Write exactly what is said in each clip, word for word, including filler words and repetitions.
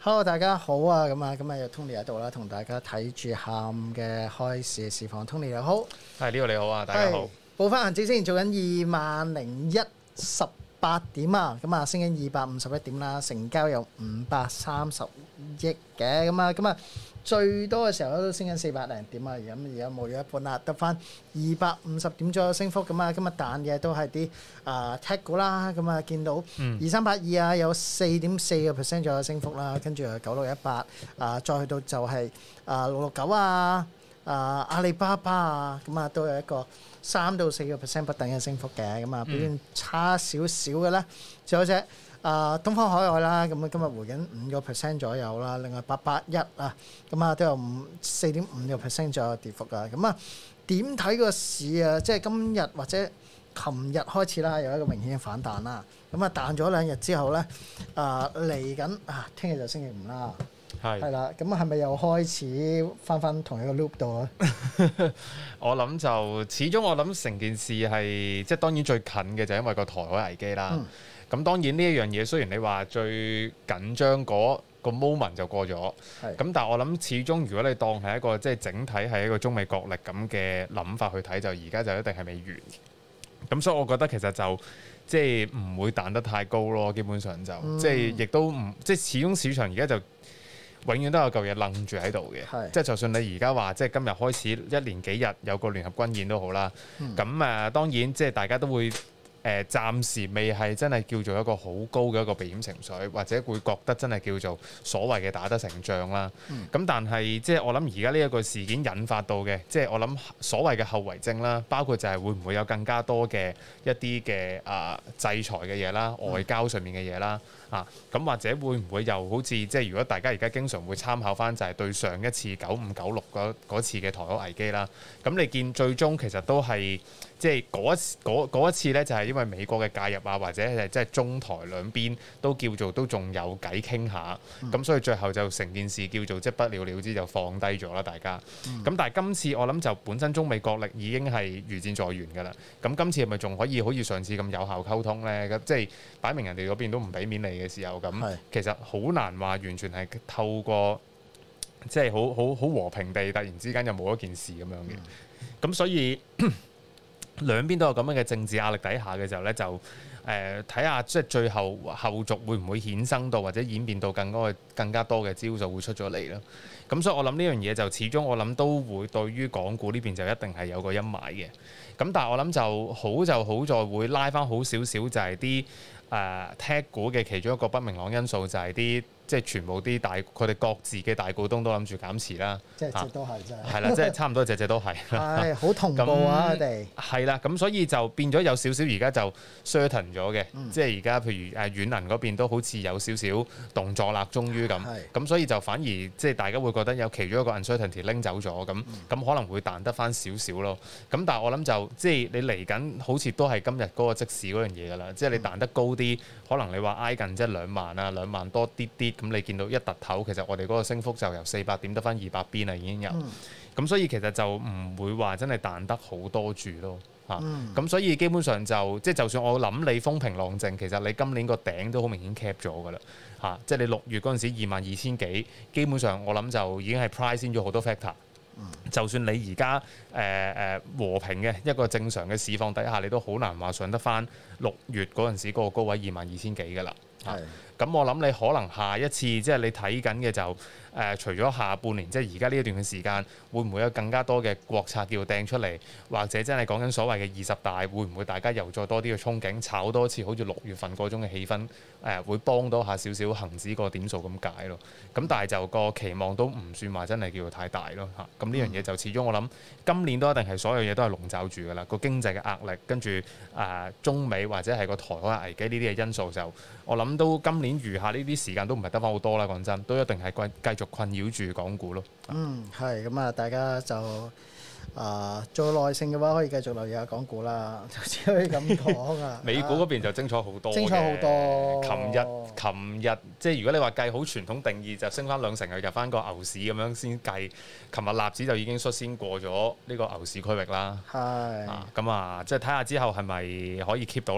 Hello， 大家好啊！咁啊，今日有 Tony 喺度啦，同大家睇住下午嘅開市市況。Tony 你好， 係呢個你好啊，大家好。 報翻恒指先，做緊二萬零一十八點啊，咁啊升緊二百五十一點啦，成交有五百三十億嘅，咁啊咁啊最多嘅時候都升緊四百零點啊，而家而家冇咗一半啦，得翻二百五十點左右升幅，咁啊今日彈嘅都係啲啊 tech 股啦，咁啊見到二三八二啊有四點四個 percent 左右升幅啦，跟住啊九六一八啊再去到就係啊六六九啊啊阿里巴巴啊，咁啊都有一個三到四個 percent 不等嘅升幅嘅，咁啊表現差少少嘅咧，仲有隻啊東方海外啦，咁啊今日回緊五個 percent 左右啦，另外八八一啊，咁啊都有五四點五個 percent 左右跌幅啊，咁啊點睇個市啊？即係今日或者琴日開始啦，有一個明顯嘅反彈啦，咁啊彈咗兩日之後咧，啊嚟緊啊聽日就星期五啦。係係啦，咁係咪又開始翻翻同一個 loop 度咧？ 我諗就始終我諗成件事係即係當然最近嘅就係因為個台海危機啦。咁、嗯、當然呢一樣嘢雖然你話最緊張嗰個 moment 就過咗，咁但係我諗始終如果你當係一個即係整體係一個中美角力咁嘅諗法去睇，就而家就一定係未完。咁所以我覺得其實就即係唔會彈得太高咯，基本上就、嗯、即係亦都唔即係始終市場而家就永遠都有嚿嘢愣住喺度嘅，即係就算你而家話即係今日開始一連幾日有個聯合軍演都好啦，咁誒、嗯、當然即係大家都會誒、呃、暫時未係真係叫做一個好高嘅一個避險情緒，或者會覺得真係叫做所謂嘅打得成仗啦。咁、嗯、但係即係我諗而家呢一個事件引發到嘅，即係我諗所謂嘅後遺症啦，包括就係會唔會有更加多嘅一啲嘅啊制裁嘅嘢啦，外交上面嘅嘢啦。啊，咁或者會唔會又好似即係如果大家而家經常會參考翻就係對上一次九五九六嗰次嘅台海危機啦，咁你見最終其實都係即係嗰一次咧，就係因為美國嘅介入啊，或者係即係中台兩邊都叫做都仲有偈傾下，咁、嗯、所以最後就成件事叫做即係不了了之就放低咗啦，大家。咁、嗯、但係今次我諗就本身中美角力已經係如箭在弦㗎啦，咁今次係咪仲可以好似上次咁有效溝通咧？咁即係擺明人哋嗰邊都唔俾面你嘅時候，咁其實好難話完全係透過即係好好好和平地突然之間又冇一件事咁樣嘅，咁、嗯、所以兩邊都有咁樣嘅政治壓力底下嘅時候咧，就誒睇下即係最後後續會唔會衍生到或者演變到更多更加多嘅招數會出咗嚟啦。咁所以我諗呢樣嘢就始終我諗都會對於港股呢邊就一定係有個陰霾嘅。咁但係我諗就好就好在會拉翻好少少，就係啲誒 tech 股嘅其中一個不明朗因素就係啲即係全部啲大佢哋各自嘅大股東都諗住減持啦， 隻隻都係真係係啦，即係差唔多隻隻都係係好同步啊！佢哋係啦，咁所以就變咗有少少而家就 certain 咗嘅，嗯、即係而家譬如誒軟銀嗰邊都好似有少少動作啦，終於咁，咁所以就反而即係大家會覺得有其中一個 uncertainty 拎走咗，咁咁、嗯、可能會彈得翻少少咯。咁但係我諗就即係你嚟緊好似都係今日嗰個即市嗰樣嘢㗎啦，即係你彈得高啲，可能你話挨近即係兩萬啊，兩萬多啲啲。咁你見到一突頭，其實我哋嗰個升幅就由四百點得翻二百邊啦，已經有。咁、嗯、所以其實就唔會話真係彈得好多住咯，嚇、嗯。咁所以基本上就即係就算我諗你風平浪靜，其實你今年個頂都好明顯 cap 咗噶啦，嚇。即係你六月嗰陣時二萬二千幾，基本上我諗就已經係 price 先咗好多 factor。嗯、就算你而家誒誒和平嘅一個正常嘅市況底下，你都好難話上得翻六月嗰陣時嗰個高位二萬二千幾噶啦。係。咁我諗你可能下一次即係你睇緊嘅就誒、呃，除咗下半年即係而家呢一段嘅時間，會唔會有更加多嘅國策叫掟出嚟，或者真係講緊所謂嘅二十大，會唔會大家又再多啲嘅憧憬，炒多次好似六月份嗰種嘅氣氛誒、呃，會幫到下少少恆指個點數咁解咯。咁但係就個期望都唔算話真係叫做太大咯嚇。咁呢樣嘢就始終我諗今年都一定係所有嘢都係籠罩住㗎啦。個經濟嘅壓力跟住誒、呃、中美或者係個台海危機呢啲嘅因素就我諗都今年。年餘下呢啲時間都唔係得翻好多啦，講真，都一定係繼繼續困擾住港股咯。 嗯，係咁啊，大家就啊、呃、做耐性嘅話，可以繼續留意下港股啦，就只可以咁講啊。 美股嗰邊就精彩好多， 精彩好多。 琴日琴日即係如果你話計好傳統定義，就升翻兩成，又入翻個牛市咁樣先計。琴日納指就已經率先過咗呢個牛市區域啦。係。啊，咁啊，即係睇下之後係咪可以 keep 到啦。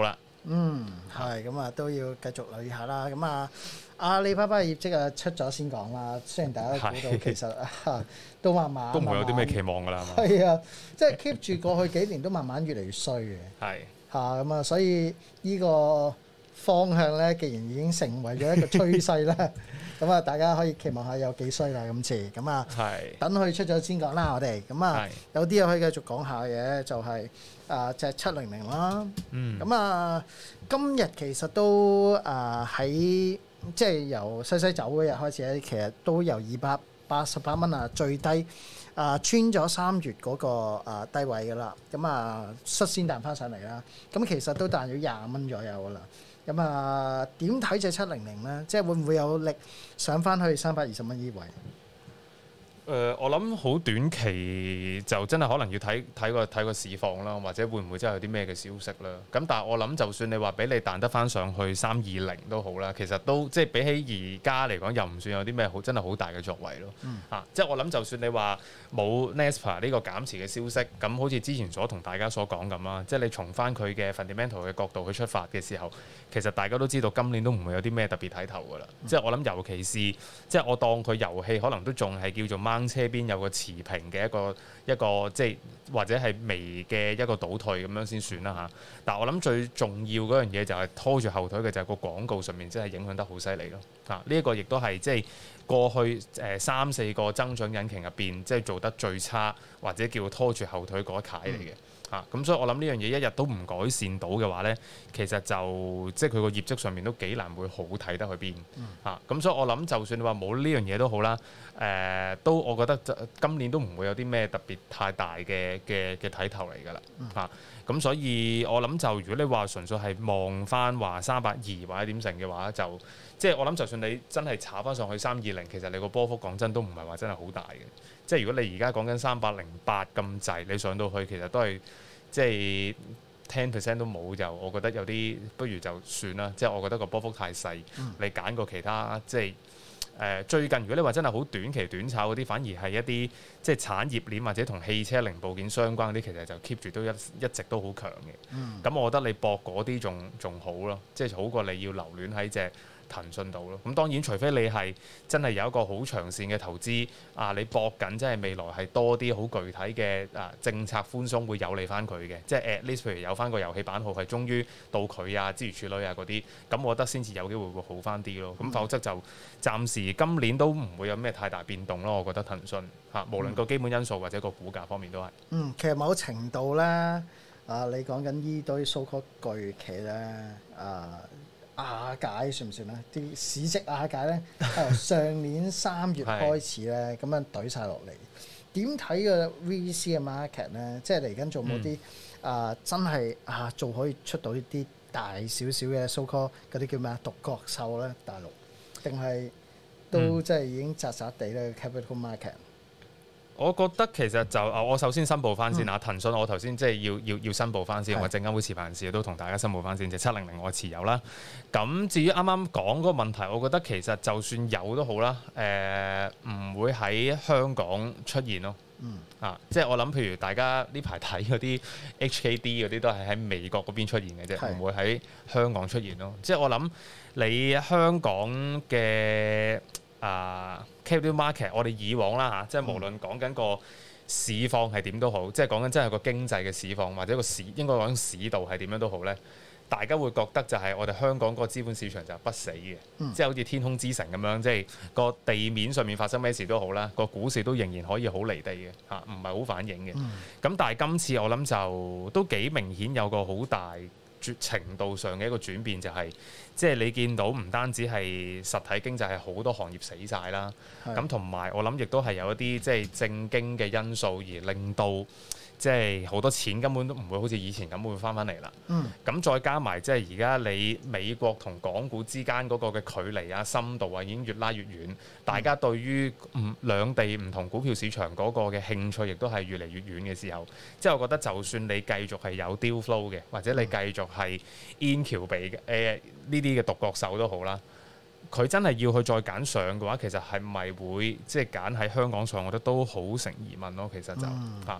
嗯，係咁啊，都要繼續留意下啦。咁啊，阿里巴巴嘅業績啊出咗先講啦。雖然大家都估到其實啊都慢慢都唔會有啲咩期望㗎啦，係嘛？ 係啊，即係 keep 住過去幾年都慢慢越嚟越衰嘅。 係嚇咁啊，所以呢個方向咧，既然已經成為咗一個趨勢咧，咁啊，大家可以期望下有幾衰啦今次。咁啊，等佢出咗先講啦，我哋咁啊，有啲嘢可以繼續講下嘅，就係啊隻七零零啦。 嗯。 咁啊，今日其實都啊喺即係由西西走嗰日開始咧，其實都由二百八十八蚊啊最低。啊，穿咗三月嗰、那個啊低位㗎啦，咁啊率先彈翻上嚟啦，咁其實都彈咗廿蚊左右㗎啦，咁啊點睇隻七零零咧？即係會唔會有力上翻去三百二十蚊呢位？ 誒、呃，我諗好短期就真係可能要睇睇個睇個市況啦，或者會唔會真係有啲咩嘅消息啦？咁但係我諗，就算你話俾你彈得翻上去三二零都好啦，其實都即係比起而家嚟講，又唔算有啲咩好真係好大嘅作為咯。嗯、啊，即係我諗，就算你話冇 Naspers 呢個減持嘅消息，咁好似之前所同大家所講咁啦，即係你從翻佢嘅 fundamental 嘅角度去出發嘅時候，其實大家都知道今年都唔會有啲咩特別睇頭㗎啦。嗯、即係我諗，尤其是即係我當佢遊戲可能都仲係叫做掹車邊有個持平嘅一個一個即係或者係微嘅一個倒退咁樣先算啦嚇。但係我諗最重要嗰樣嘢就係拖住後腿嘅就係個廣告上面真係影響得好犀利咯。啊，呢一個亦都係即係過去誒三四個增長引擎入邊即係做得最差或者叫拖住後腿嗰一楷嚟嘅。啊，咁所以我諗呢樣嘢一日都唔改善到嘅話咧，其實就即係佢個業績上面都幾難會好睇得去邊。嗯、啊，咁所以我諗就算你話冇呢樣嘢都好啦，誒、呃，都我覺得今年都唔會有啲咩特別太大嘅嘅嘅睇頭嚟㗎啦。嗯、啊，咁所以我諗就如果你話純粹係望翻話三百二或者點成嘅話，就即係我諗就算你真係炒翻上去三二零，其實你個波幅講真都唔係話真係好大嘅。即係如果你而家講緊三百零八咁滯，你上到去其實都係即係 ten percent 都冇，就我覺得有啲不如就算啦。即係我覺得個波幅太細，嗯、你揀個其他即係誒、呃、最近如果你話真係好短期短炒嗰啲，反而係一啲即係產業鏈或者同汽車零部件相關嗰啲，其實就 keep 住都一一直都好強嘅。咁、嗯、我覺得你搏嗰啲仲仲好咯，即係好過你要留戀喺隻騰訊度咯，咁當然除非你係真係有一個好長線嘅投資啊，你搏緊即係未來係多啲好具體嘅啊政策寬鬆會有利翻佢嘅，即係 at least 譬如有翻個遊戲版號係終於到佢啊，諸如此類啊嗰啲，咁我覺得先至有機會會好翻啲咯。咁、嗯、否則就暫時今年都唔會有咩太大變動咯。我覺得騰訊嚇、啊，無論個基本因素或者個股價方面都係。嗯， 其實某程度咧，啊你講緊呢堆 so-called 巨企咧，啊。瓦解算唔算咧？啲市值瓦解咧，由上年三月開始咧，咁樣懟晒落嚟。點睇個 V C 嘅 market 咧？即係嚟緊做冇啲啊，真係啊，做可以出到呢啲大少少嘅 so-called 嗰啲叫咩啊？獨角獸咧，大陸定係都即係已經窄窄地咧 capital market。 我覺得其實就我首先申報翻先啊，騰訊我頭先即係要要要申報翻先，我證監會持牌人士都同大家申報翻先，就七零零我持有啦。咁至於啱啱講嗰個問題，我覺得其實就算有都好啦，誒、呃、唔會喺香港出現咯。嗯、啊，即係我諗，譬如大家呢排睇嗰啲 H K D 嗰啲都係喺美國嗰邊出現嘅啫，唔是會喺香港出現咯。即係我諗你香港嘅。啊、uh, capital market， 我哋以往啦嚇、啊，即係無論講緊個市況係點都好，即係講緊真係個經濟嘅市況，或者個市應該講市道係點樣都好咧，大家會覺得就係我哋香港嗰個資本市場就不死嘅，嗯、即係好似天空之城咁樣，即係個地面上面發生咩事都好啦，個股市都仍然可以好離地嘅嚇，唔係好反映嘅。咁、嗯、但係今次我諗就都幾明顯有個好大程度上嘅一個轉變，就係、是、即係你見到唔單止係實體經濟係好多行業死晒啦，咁同埋我諗亦都係有一啲即係政經嘅因素而令到即係好多錢根本都唔會好似以前咁會翻返嚟啦。咁、嗯、再加埋即係而家你美國同港股之間嗰個嘅距離啊、深度啊已經越拉越遠，大家對於唔兩地唔同股票市場嗰個嘅興趣亦都係越嚟越遠嘅時候，即係我覺得就算你繼續係有 deal flow 嘅，或者你繼續係 in 橋鼻嘅誒呢啲嘅獨角獸都好啦，佢真係要去再揀上嘅話，其實係咪會即係揀喺香港上，我覺得都好成疑問咯。其實就嚇。嗯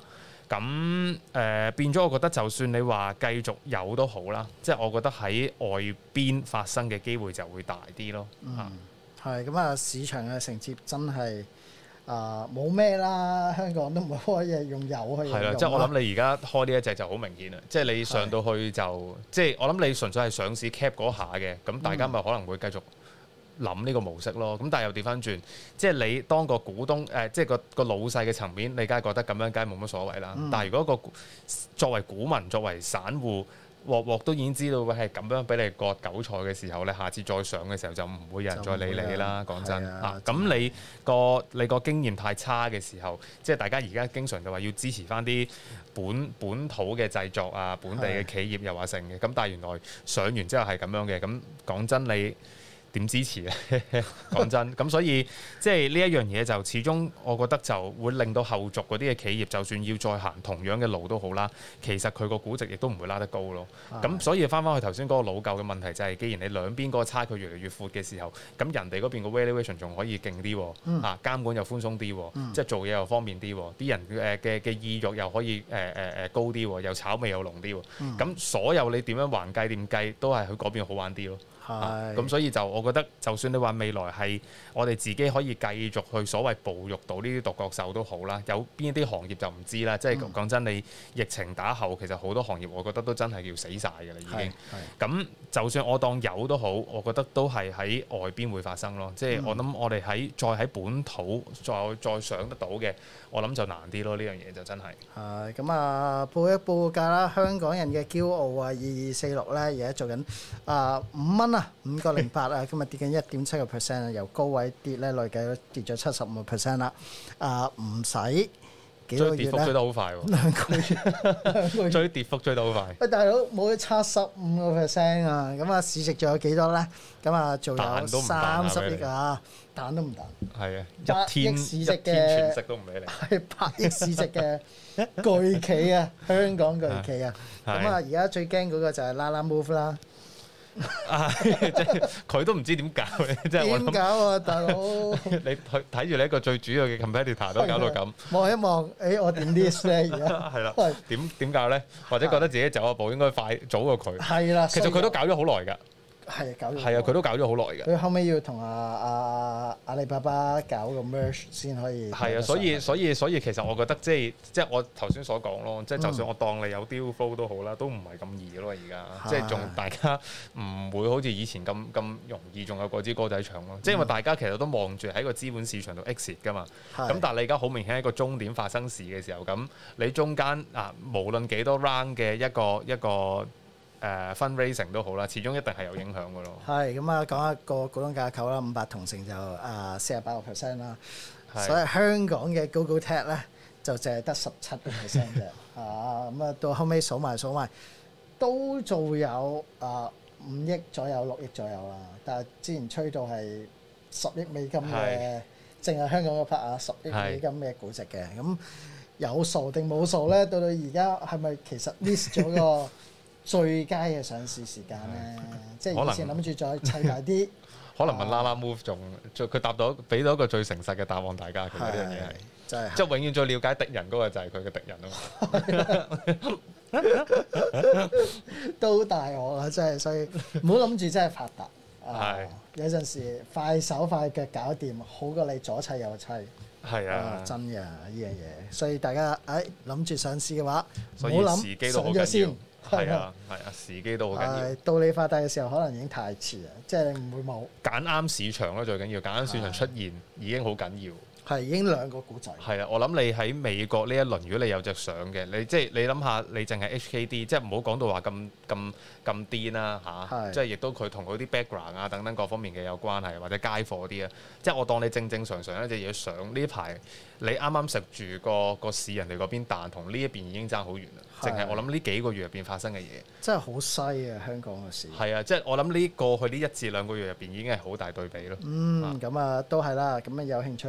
咁誒、呃、變咗，我覺得就算你話繼續有都好啦，即係我覺得喺外邊發生嘅機會就會大啲咯。 嗯，係咁啊，市場嘅承接真係啊冇咩啦，香港都唔可以用油去。 係啦，即係我諗你而家開呢一隻就好明顯啦，即係你上到去就即係我諗你純粹係上市 cap 嗰下嘅，咁大家咪可能會繼續諗呢個模式咯。咁但係又調翻轉，即係你當個股東誒、呃，即係個個老細嘅層面，你梗係覺得咁樣梗係冇乜所謂啦。嗯、但係如果個作為股民、作為散戶，鑊鑊都已經知道會係咁樣俾你割韭菜嘅時候咧，下次再上嘅時候就唔會有人再理你啦。講真啊，咁你個你個經驗太差嘅時候，即係大家而家經常就話要支持翻啲本本土嘅製作啊，本地嘅企業又話成嘅。咁但係原來上完之後係咁樣嘅，咁講真你點支持咧？講真，咁所以即係呢一樣嘢就始終我覺得就會令到後續嗰啲嘅企業，就算要再行同樣嘅路都好啦，其實佢個估值亦都唔會拉得高咯。咁的所以翻返去頭先嗰個老舊嘅問題就係、是，既然你兩邊嗰個差距越嚟越闊嘅時候，咁人哋嗰邊個 valuation 仲可以勁啲，嗯、啊監管又寬鬆啲，嗯、即係做嘢又方便啲，啲人誒嘅嘅意欲又可以誒誒誒高啲，又炒味又濃啲，咁、嗯、所有你點樣橫計點計都係去嗰邊好玩啲咯。咁、啊、所以就我覺得，就算你話未來係我哋自己可以繼續去所謂捕捉到呢啲獨角獸都好啦，有邊一啲行業就唔知啦。即係講、嗯、真，你疫情打後，其實好多行業我覺得都真係要死晒㗎啦，已經。咁就算我當有都好，我覺得都係喺外邊會發生咯。即係我諗我哋喺再喺本土再再上得到嘅，我諗就難啲咯。呢樣嘢就真係。係咁啊，報一報價啦！香港人嘅驕傲啊，二二四六咧，而家做緊啊五蚊啊！五個零八啊，今日跌緊一點七個 percent 啊，由高位跌咧，累計都跌咗七十五個 percent 啦。啊，唔使幾個月咧，追跌幅追得好快喎，兩個月追跌幅追得好快。喂，大佬冇咗七十五個 percent 啊，咁啊市值仲有幾多咧？咁啊，仲有三十億啊，彈都唔彈。係啊，一天市值嘅全息都唔俾你。係百億市值嘅巨企啊，香港巨企啊。咁啊，而家最驚嗰個就係 Lalamove 啦。啊！即係佢都唔知點搞嘅，即係點搞啊，大佬！你去睇住你一個最主要嘅 competitor 都搞到咁，望一望，誒、欸，我點 list 咧？而家係啦，點點搞咧？或者覺得自己走一步應該快早過佢。係啦，其實佢都搞咗好耐㗎。係啊，搞咗係啊，佢都搞咗好耐嘅。佢後尾要同阿阿阿里巴巴搞個 merge 先可以。係啊，所以所以所以其實我覺得即係即係我頭先所講咯，即係就算我當你有 deal flow 都好啦，都唔係咁易咯而家。即係仲大家唔會好似以前咁咁容易，仲有嗰支歌仔唱咯。即係因為大家其實都望住喺個資本市場度 exit 㗎嘛。咁但係你而家好明顯喺個終點發生事嘅時候，咁你中間啊無論幾多 round 嘅一個一個。誒 fundraising 都好啦，始終一定係有影響嘅咯。係咁啊，講下個股東架構啦，五百同城就啊四十八個 percent 啦，所以香港嘅 GoGoTech 咧就淨係得十七個 percent 啫。啊咁啊，到後尾數埋數埋都做有啊五億左右、六億左右啦。但係之前吹到係十億美金嘅，淨係香港嗰 part 啊，十億美金嘅估值嘅。咁有數定冇數咧？到到而家係咪其實 list 咗個最佳嘅上市時間咧，即係以前諗住再砌大啲，可能問 Lalamove 仲，佢答到俾到一個最誠實嘅答案，大家其實呢樣嘢係，真係即係永遠最了解敵人嗰個就係佢嘅敵人啊嘛，都大鑊啊！真係，所以唔好諗住真係發達。係有陣時快手快腳搞掂，好過你左砌右砌。係啊，真嘅呢樣嘢，所以大家誒諗住上市嘅話，唔好諗上咗先。係啊，係啊，時機都好緊要。到你發達嘅時候，可能已經太遲啦，即係你唔會冇揀啱市場咯，最緊要揀啱市場出現已經好緊要。係已經兩個股仔。係啊，我諗你喺美國呢一輪，如果你有隻上嘅，你即係你諗下，你淨係 H K D，即係唔好講到話咁咁咁癲啦嚇，即係亦都佢同嗰啲 background 啊等等各方面嘅有關係，或者街貨啲啊，即係我當你正正常常一隻嘢上呢排，你啱啱食住個個市人哋嗰邊彈，同呢一邊已經爭好遠啦。淨係我諗呢幾個月入邊發生嘅嘢，真係好犀啊！香港嘅市係啊，即係我諗呢過去呢一至兩個月入邊已經係好大對比咯。嗯，咁啊都係啦，咁啊有興趣上市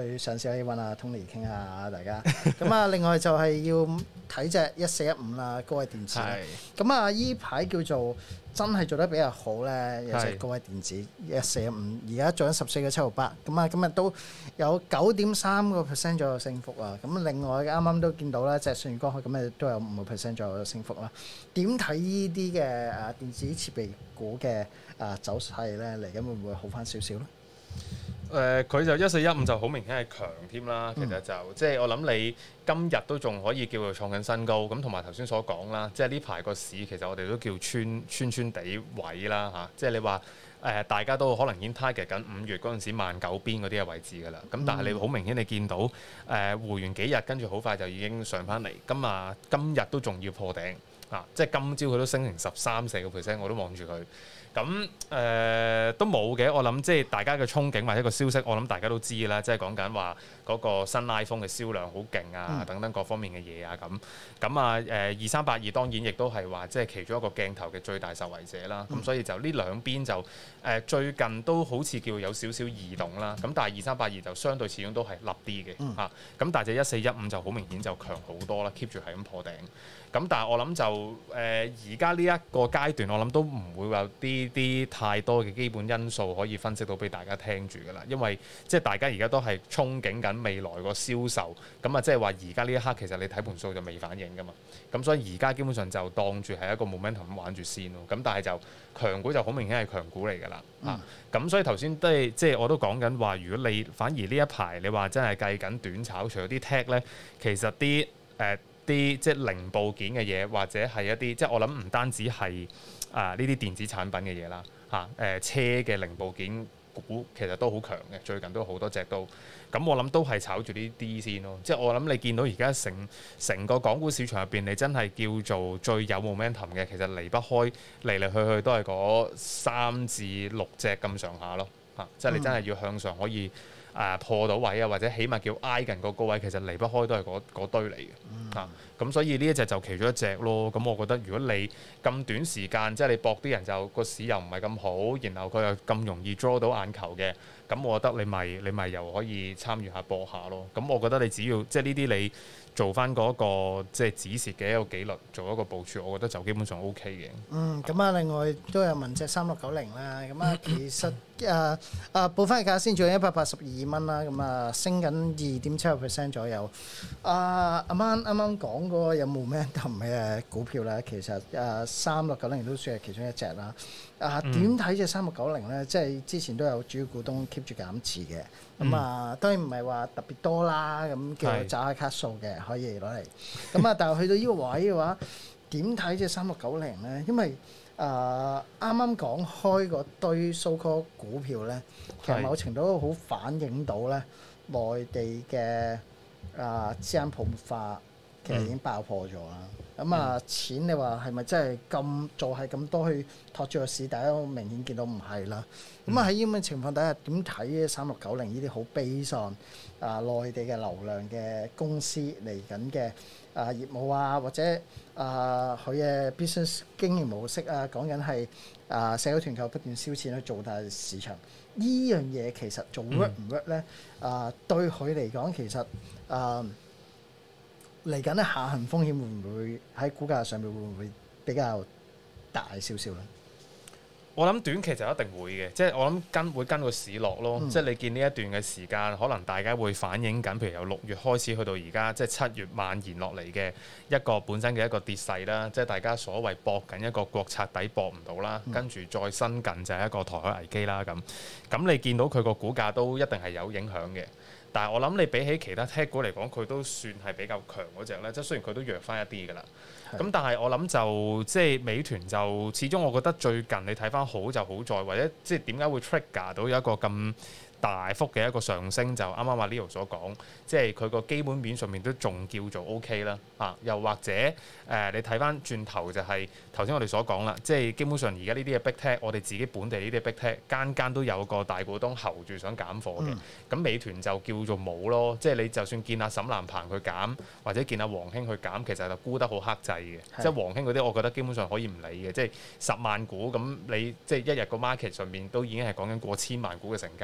可以揾阿 Tony 傾下大家。咁啊，另外就係要睇隻一四一五啦，高位電子啦。咁啊，依排叫做真係做得比較好咧，有隻高位電子一四一五，而家做緊十四個七毫八。咁啊，今日都有九點三個 percent 左右升幅啊。咁另外啱啱都見到啦，隻舜宇光學咁啊都有五個 percent 左右嘅升幅啦。點睇呢啲嘅誒電子設備股嘅誒走勢咧？嚟緊會唔會好翻少少咧？ 誒佢、呃、就一四一五就好明顯係強添啦，其實就、嗯、即係我諗你今日都仲可以叫做創緊新高，咁同埋頭先所講啦，即係呢排個市其實我哋都叫穿穿穿地位啦嚇、啊，即係你話誒、呃、大家都可能已經 target 緊五月嗰陣時萬九邊嗰啲嘅位置㗎啦，咁但係你好明顯你見到誒、呃、回完幾日，跟住好快就已經上翻嚟，咁啊今日都仲要破頂啊，即係今朝佢都升成十三四個 percent，我都望住佢。咁誒、呃、都冇嘅，我諗即係大家嘅憧憬或者個消息，我諗大家都知啦，即係講緊話嗰個新 iPhone 嘅銷量好勁啊，嗯、等等各方面嘅嘢啊咁。咁啊誒二三八二當然亦都係話即係其中一個鏡頭嘅最大受惠者啦。咁、嗯、所以就呢兩邊就誒、呃、最近都好似叫有少少異動啦。咁但係二三八二就相對始終都係立啲嘅嚇。咁、嗯啊、但係隻一四一五就好明顯就強好多啦，keep 住係咁破頂。咁但係我諗就誒而家呢一個階段，我諗都唔會有啲啲太多嘅基本因素可以分析到俾大家聽住㗎啦，因為即係大家而家都係憧憬緊未來個銷售，咁啊即係話而家呢一刻其實你睇盤數就未反映㗎嘛，咁所以而家基本上就當住係一個 momentum 咁玩住先咯，咁但係就強股就好明顯係強股嚟㗎啦，嚇、嗯，咁、啊、所以頭先都係即係我都講緊話，如果你反而呢一排你話真係計緊短炒，除咗啲 tech 咧，其實啲誒。呃啲即係零部件嘅嘢，或者係一啲即係我諗唔單止係啊呢啲電子產品嘅嘢啦，嚇、啊、誒、呃、車嘅零部件股其實都好強嘅，最近都好多隻都，咁我諗都係炒住呢啲先咯。即係我諗你見到而家成成個港股市場入邊，你真係叫做最有 momentum 嘅，其實離不開嚟嚟去去都係嗰三至六隻咁上下咯，嚇、啊！即係你真係要向上可以。誒、啊、破到位啊，或者起碼叫挨近個高位，其實離不開都係嗰堆嚟嘅、嗯、啊。咁所以呢一隻就其中一隻咯。咁我覺得如果你咁短時間，即係你搏啲人就個市又唔係咁好，然後佢又咁容易 draw 到眼球嘅，咁我覺得你咪你咪又可以參與下搏下咯。咁我覺得你只要即係呢啲你做翻嗰、那個即係止蝕嘅一個紀律，做一個部署，我覺得就基本上 O K 嘅。嗯， 咁啊，另外都有問隻三六九零啦。咁啊，其實誒啊報翻個價先，仲有一百八十二蚊啦。咁啊，升緊二點七個 percent 左右。啊，啱啱啱啱講嗰個有冇咩同嘅股票咧？其實誒三六九零都算係其中一隻啦。啊，點睇隻三六九零咧？即係之前都有主要股東 keep 住減持嘅。咁、嗯、啊，當然唔係話特別多啦，咁叫做找下卡數嘅，可以攞嚟。咁啊，但係去到呢個位嘅話，點睇隻三六九零咧？因為啊，啱啱講開嗰堆 so-called 股票咧，其實某程度都好反映到咧內地嘅啊資產泡沫化其實已經爆破咗啦。咁、嗯、啊，錢你話係咪真係咁做係咁多去托住個市？大家都明顯見到唔係啦。咁啊喺呢咁嘅情況底下，點睇呢三六九零呢啲好悲喪啊內地嘅流量嘅公司嚟緊嘅啊業務啊，或者啊佢嘅 business 經營模式啊，講緊係啊社會團購不斷燒錢去做大市場，呢樣嘢其實做 work 唔 work 咧？啊對佢嚟講，其實啊嚟緊咧下行風險會唔會喺股價上面會唔會比較大少少咧？ 我諗短期就一定會嘅，即係我諗跟會跟個市落咯。嗯、即係你見呢一段嘅時間，可能大家會反映緊，譬如由六月開始去到而家，即係七月蔓延落嚟嘅一個本身嘅一個跌勢啦。即係大家所謂搏緊一個國策底搏唔到啦，嗯、跟住再新近就係一個台海危機啦咁。咁你見到佢個股價都一定係有影響嘅。但係我諗你比起其他 tech 股嚟講，佢都算係比較強嗰隻咧。即係雖然佢都弱翻一啲㗎啦。咁是但係我諗就即係美團就始終我覺得最近你睇翻好就好在，或者即係點解會 trigger 到有一個咁大幅嘅一個上升，就啱啱阿 Leo 所講，即係佢個基本面上面都仲叫做 OK 啦。啊，又或者誒、呃，你睇翻轉頭就係頭先我哋所講啦，即係基本上而家呢啲嘅 big tech，我哋自己本地呢啲 big tech，間間都有個大股東候住想減貨嘅。咁、嗯、美團就叫做冇咯，即係你就算見阿沈南鵬佢減，或者見阿黃興佢減，其實就沽得好克制嘅。是即係黃興嗰啲，我覺得基本上可以唔理嘅。即係十萬股咁，你即係一日個 market 上面都已經係講緊過千萬股嘅成交，就唔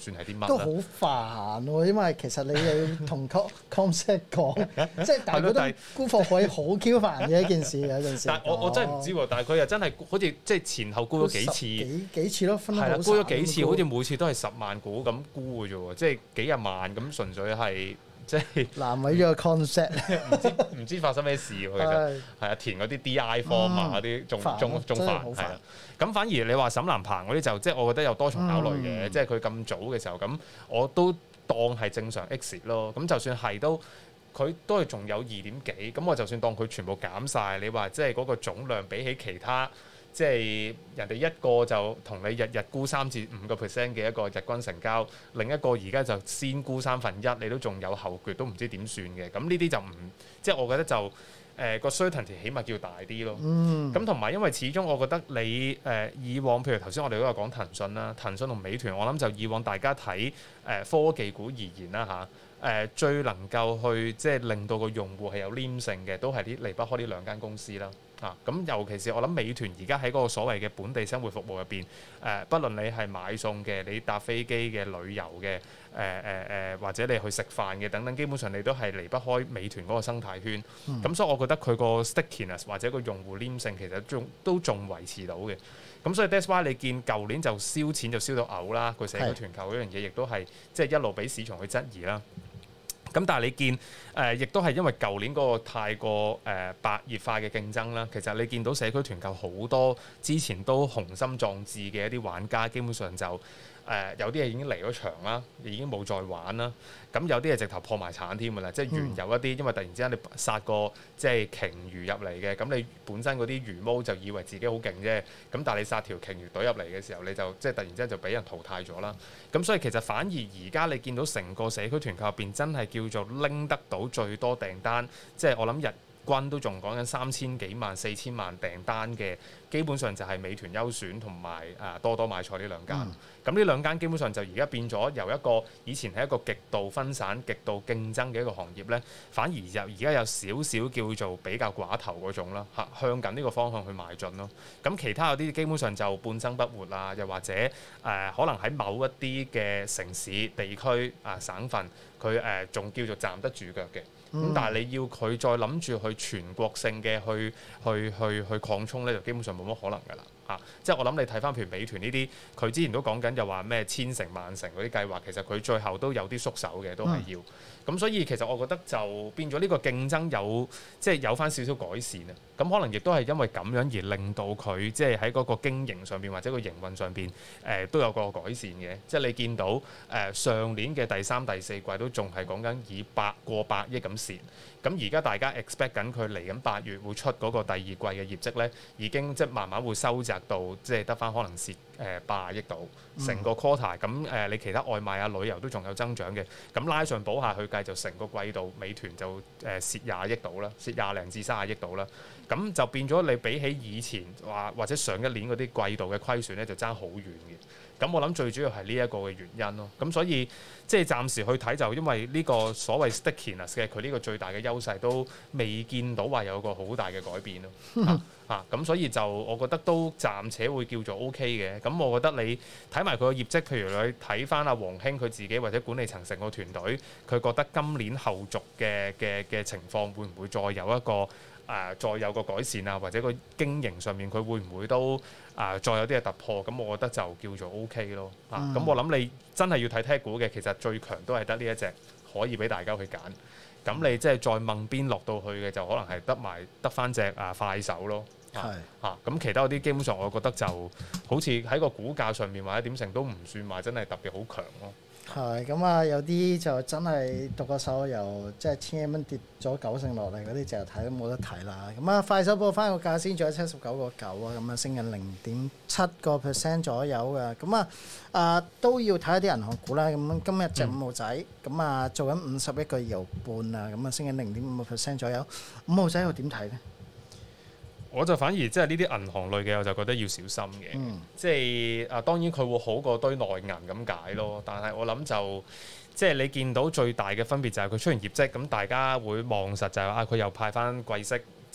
算係啲乜都啦好煩喎，因為其實你又要同 con concept 講，即係大家都沽貨可以好 Q 煩嘅一件事，有陣時。 但係我我真係唔知喎，但係佢又真係好似即係前後沽咗幾次， 幾幾次咯，分得好係啦，沽咗幾次， 散好似每次都係十萬股咁沽嘅啫喎，即係幾廿萬咁，純粹係即係難為咗個 concept， 唔知唔知發生咩事喎，其實係啊，填嗰啲 D I form 啊嗰啲仲仲仲煩係啦。咁反而你話沈南鵬嗰啲就即係我覺得有多重考慮嘅，即係佢咁早嘅時候咁，我都當係正常 exit 咯。咁就算係都，佢都係仲有二點幾，咁我就算當佢全部減晒，你話即係嗰個總量比起其他，即係人哋一個就同你日日沽三至五個 percent 嘅一個日均成交，另一個而家就先沽三分一，你都仲有後決，都唔知點算嘅。咁呢啲就唔，即係我覺得就。誒個 certainty 起碼叫大啲咯，咁同埋因為始終我覺得你誒、呃、以往譬如頭先我哋都有講騰訊啦，騰訊同美團，我諗就以往大家睇誒、呃、科技股而言啦嚇，誒、呃、最能夠去即係令到個用戶係有黏性嘅，都係啲離不開呢兩間公司啦。啊，咁尤其是我諗美團而家喺嗰個所謂嘅本地生活服務入邊，誒、呃，不論你係買餸嘅，你搭飛機嘅、旅遊嘅，誒誒誒，或者你去食飯嘅等等，基本上你都係離不開美團嗰個生態圈。咁、嗯、所以我覺得佢個 stickiness 或者個用戶黏性其實仲都仲維持到嘅。咁所以 that's why 你見舊年就燒錢就燒到嘔啦，佢社區團購嗰樣嘢亦都係即係一路俾市場去質疑啦。咁但係你見誒、呃，亦都係因為舊年嗰個太過誒、呃、白熱化嘅競爭啦，其實你見到社區團購好多之前都雄心壯志嘅一啲玩家，基本上就誒、呃、有啲嘢已經離咗場啦，已經冇再玩啦。咁有啲係直頭破埋產添㗎啦，即係原有一啲，因為突然之間你殺個即係鯨魚入嚟嘅，咁你本身嗰啲魚毛就以為自己好勁啫，咁但係你殺條鯨魚隊入嚟嘅時候，你就即係突然之間就俾人淘汰咗啦。咁所以其實反而而家你見到成個社區團購入邊真係叫做拎得到最多訂單，即係我諗日均都仲講緊三千幾萬、四千萬訂單嘅，基本上就係美團優選同埋誒多多買菜呢兩間。咁呢、嗯、兩間基本上就而家變咗由一個以前係一個極度分散、極度競爭嘅一個行業咧，反而就而家有少少叫做比較寡頭嗰種啦，嚇向緊呢個方向去邁進咯。咁其他有啲基本上就半生不活啊，又或者誒、呃、可能喺某一啲嘅城市、地區啊、省份，佢誒仲叫做站得住腳嘅。咁、嗯、但係你要佢再諗住去全國性嘅去去去去擴充咧，就基本上冇乜可能㗎啦嚇。即係我諗你睇翻譬如美團呢啲，佢之前都講緊又話咩千城萬城嗰啲計劃，其實佢最後都有啲縮手嘅，都係要。咁、嗯、所以其實我覺得就變咗呢個競爭有即係有翻少少改善啊。咁可能亦都係因為咁樣而令到佢即係喺嗰個經營上邊或者個營運上邊誒、呃、都有個改善嘅。即係你見到誒、呃、上年嘅第三、第四季都仲係講緊以百過百億咁蝕。咁而家大家 expect 緊佢嚟緊八月會出嗰個第二季嘅業績咧，已經即係慢慢會收窄到即係得翻可能蝕誒八十億度，成個 quarter 咁誒、呃、你其他外賣啊、旅遊都仲有增長嘅，咁拉上補下去計就成個季度美團就誒蝕廿億度啦，蝕廿零至三十億度啦，咁就變咗你比起以前話或者上一年嗰啲季度嘅虧損咧就爭好遠嘅。咁我諗最主要係呢一個嘅原因咯，咁所以即係暫時去睇就因為呢個所謂 stickiness 嘅佢呢個最大嘅優勢都未見到話有個好大嘅改變咯，嚇嚇咁所以就我覺得都暫且會叫做 OK 嘅。咁我覺得你睇埋佢個業績，譬如你睇翻阿黃興佢自己或者管理層成個團隊，佢覺得今年後續嘅嘅嘅情況會唔會再有一個誒、呃、再有個改善啊，或者個經營上面佢會唔會都？啊，再有啲嘅突破，咁我覺得就叫做 O K 咯。啊，咁、嗯、我諗你真係要睇踢股嘅，其實最強都係得呢一隻可以俾大家去揀。咁你即係再掹邊落到去嘅，就可能係得埋得翻隻啊快手咯。係是啊，咁其他嗰啲基本上我覺得就好似喺個股價上面或者點成都唔算話真係特別好強咯。 係咁啊，有啲就真係獨個手由即係千幾蚊跌咗九成落嚟嗰啲，就睇都冇得睇啦。咁啊，快手報翻個價先，仲有七十九個九啊，咁啊升緊零點七個 percent 左右嘅。咁啊啊都要睇一啲銀行股啦。咁今日隻五號仔，咁、嗯、啊做緊五十一個搖半啊，咁啊升緊零點五個 percent 左右。五號仔又點睇咧？ 我就反而即係呢啲銀行類嘅，我就覺得要小心嘅。嗯、即係啊，當然佢會好過堆內銀咁解咯。但係我諗就即係你見到最大嘅分別就係佢出完業績，咁大家會望實就係、是、啊，佢又派翻季息，即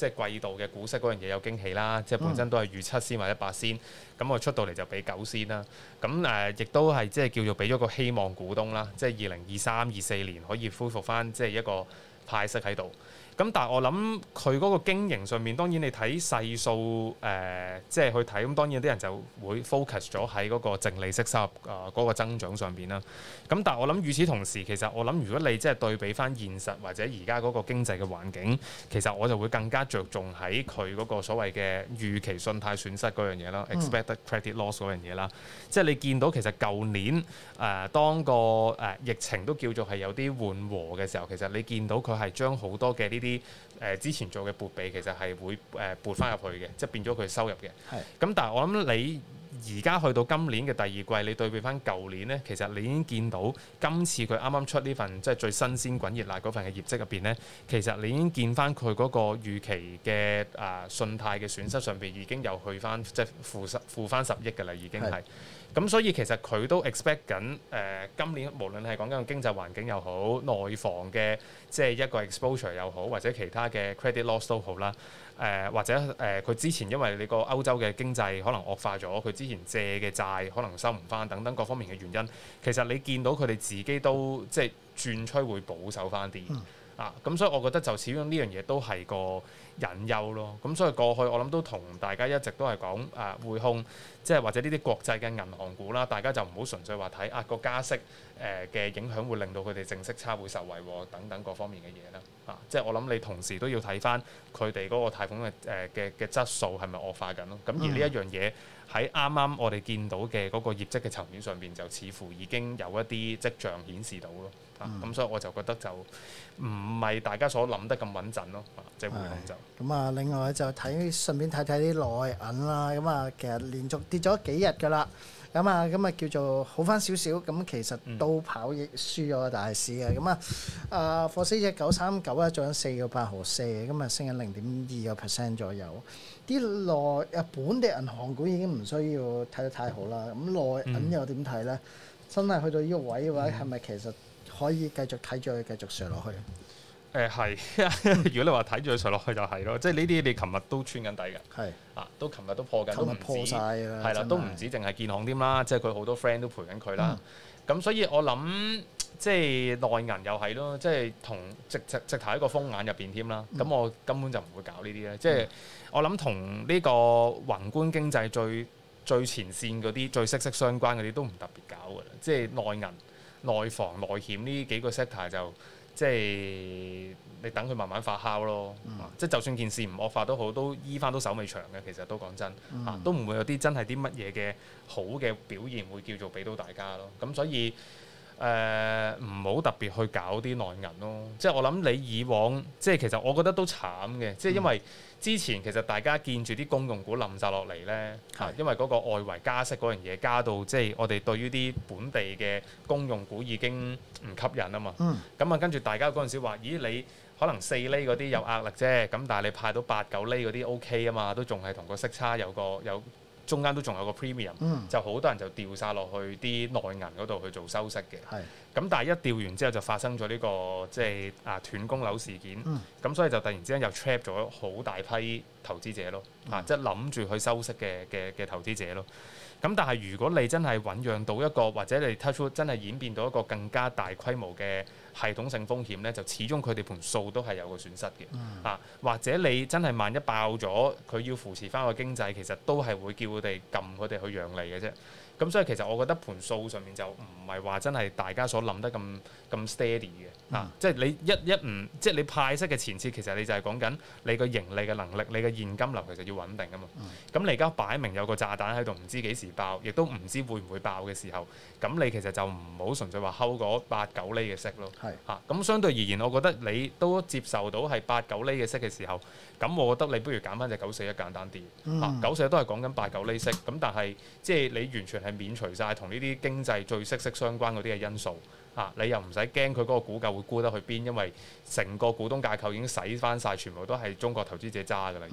即係季度嘅股息嗰樣嘢有驚喜啦，即係本身都係預七仙或者八仙，咁我出到嚟就俾九仙啦。咁誒、呃、亦都係即係叫做俾咗個希望股東啦，即係二零二三、二四年可以恢復翻即係一個派息喺度。咁但係我諗佢嗰個經營上面，當然你睇細數誒，即係去睇咁，當然有啲人就會 focus 咗喺嗰個淨利息收入啊嗰個增長上邊啦。咁但係我諗與此同時，其實我諗如果你即係對比翻現實或者而家嗰個經濟嘅環境，其實我就會更加着重喺佢嗰個所謂嘅預期信貸損失嗰樣嘢啦、嗯、expected credit loss 嗰樣嘢啦。即係你見到其實舊年誒、呃、當個誒、呃、疫情都叫做係有啲緩和嘅時候，其實你見到佢係將好多嘅呢啲誒之前做嘅撥備其實係會誒撥翻入去嘅，即係變咗佢收入嘅。係是。咁但係我諗你而家去到今年嘅第二季，你對比翻舊年咧，其實你已經見到今次佢啱啱出呢份即係最新鮮滾熱辣嗰份嘅業績入邊咧，其實你已經見翻佢嗰個預期嘅啊信貸嘅損失上邊已經有去翻即係負十負翻十億㗎啦，已經係。咁所以其實佢都 expect 緊誒、呃、今年無論係講緊個經濟環境又好，內房嘅即係一個 exposure 又好，或者其他嘅 credit loss 都好啦。誒、呃、或者誒佢、呃、之前因為你個歐洲嘅經濟可能惡化咗，佢之前借嘅債可能收唔翻等等各方面嘅原因，其實你見到佢哋自己都即係轉趨會保守翻啲。嗯啊，咁所以我覺得就始終呢樣嘢都係個隱憂咯。咁所以過去我諗都同大家一直都係講誒匯控，即係或者呢啲國際嘅銀行股啦，大家就唔好純粹話睇啊個加息誒嘅影響會令到佢哋淨息差會受惠等等各方面嘅嘢啦。啊，即係我諗你同時都要睇翻佢哋嗰個貸款嘅誒嘅嘅質素係咪惡化緊咯。咁而呢一樣嘢喺啱啱我哋見到嘅嗰個業績嘅層面上邊，就似乎已經有一啲跡象顯示到咯。咁、嗯、所以我就覺得就唔係大家所諗得咁穩陣咯，即係匯控就。 咁啊，另外就睇順便睇睇啲內銀啦。咁啊，其實連續跌咗幾日㗎啦。咁啊，咁啊叫做好翻少少。咁其實都跑亦輸咗個大市嘅。咁、嗯、啊，啊貨四隻九三九啊，漲咗四個八毫四，咁啊升緊零點二個 percent 左右。啲內啊本地銀行股已經唔需要睇得太好啦。咁內銀又點睇咧？嗯、真係去到呢個位嘅話，係咪、嗯、其實？可以繼續睇住佢繼續上落去。 誒係、呃，如果你話睇住佢上落去就係咯，即係呢啲你琴日都穿緊底嘅。係是啊，都琴日都破緊，都唔破晒啦。 係啦，都唔止淨係建行添啦，即係佢好多 friend 都陪緊佢啦。咁、嗯、所以我諗即係內銀又係咯，即係同直直直頭喺個風眼入邊添啦。咁、嗯、我根本就唔會搞呢啲咧。即係、嗯、我諗同呢個宏觀經濟最最前線嗰啲最息息相關嗰啲都唔特別搞㗎啦。即係內銀。內房內險呢幾個 sector 就即係你等佢慢慢發酵咯，嗯、即係就算件事唔惡化都好，都醫翻都手尾長嘅。其實都講真，嗯、啊都唔會有啲真係啲乜嘢嘅好嘅表現會叫做俾到大家咯。咁所以誒唔好特別去搞啲內銀咯。即係我諗你以往即係其實我覺得都慘嘅，即係因為。嗯之前其實大家見住啲公用股冧晒落嚟咧，嚇的，因為嗰個外圍加息嗰樣嘢加到，即係我哋對於啲本地嘅公用股已經唔吸引啊嘛。咁啊、嗯，跟住大家嗰陣時話：咦，你可能四厘嗰啲有壓力啫，咁但係你派到八九厘嗰啲 OK 啊嘛，都仲係同個息差有個有中間都仲有個 premium，、嗯、就好多人就掉晒落去啲內銀嗰度去做收息嘅。咁但係一調完之後就發生咗呢、這個即係啊斷供樓事件，咁、嗯、所以就突然之間又 trap 咗好大批投資者咯，嗯、啊即係諗住去收息嘅嘅嘅投資者咯。咁但係如果你真係醖釀到一個或者你 touch wood 真係演變到一個更加大規模嘅系統性風險咧，就始終佢哋盤數都係有個損失嘅，嗯、啊或者你真係萬一爆咗，佢要扶持翻個經濟，其實都係會叫佢哋撳佢哋去讓利嘅啫。咁所以其實我覺得盤數上面就唔係話真係大家所諗得咁咁 steady 嘅，嗯、啊，即係你一一唔即係你派息嘅前設，其實你就係講緊你個盈利嘅能力，你嘅現金流其實要穩定啊嘛。咁、嗯、你而家擺明有個炸彈喺度，唔知幾時爆，亦都唔知會唔會爆嘅時候，咁你其實就唔好純粹話睺嗰八九厘嘅息咯。係嚇是，咁、啊、相對而言，我覺得你都接受到係八九厘嘅息嘅時候，咁我覺得你不如揀翻隻九四一簡單啲。嚇、嗯啊，九四一都係講緊八九厘息，咁但係即係你完全係免除晒同呢啲經濟最息息相關嗰啲嘅因素，啊，你又唔使驚佢嗰個股價會沽得去邊，因為成個股東架構已經洗翻晒，全部都係中國投資者揸㗎啦，已經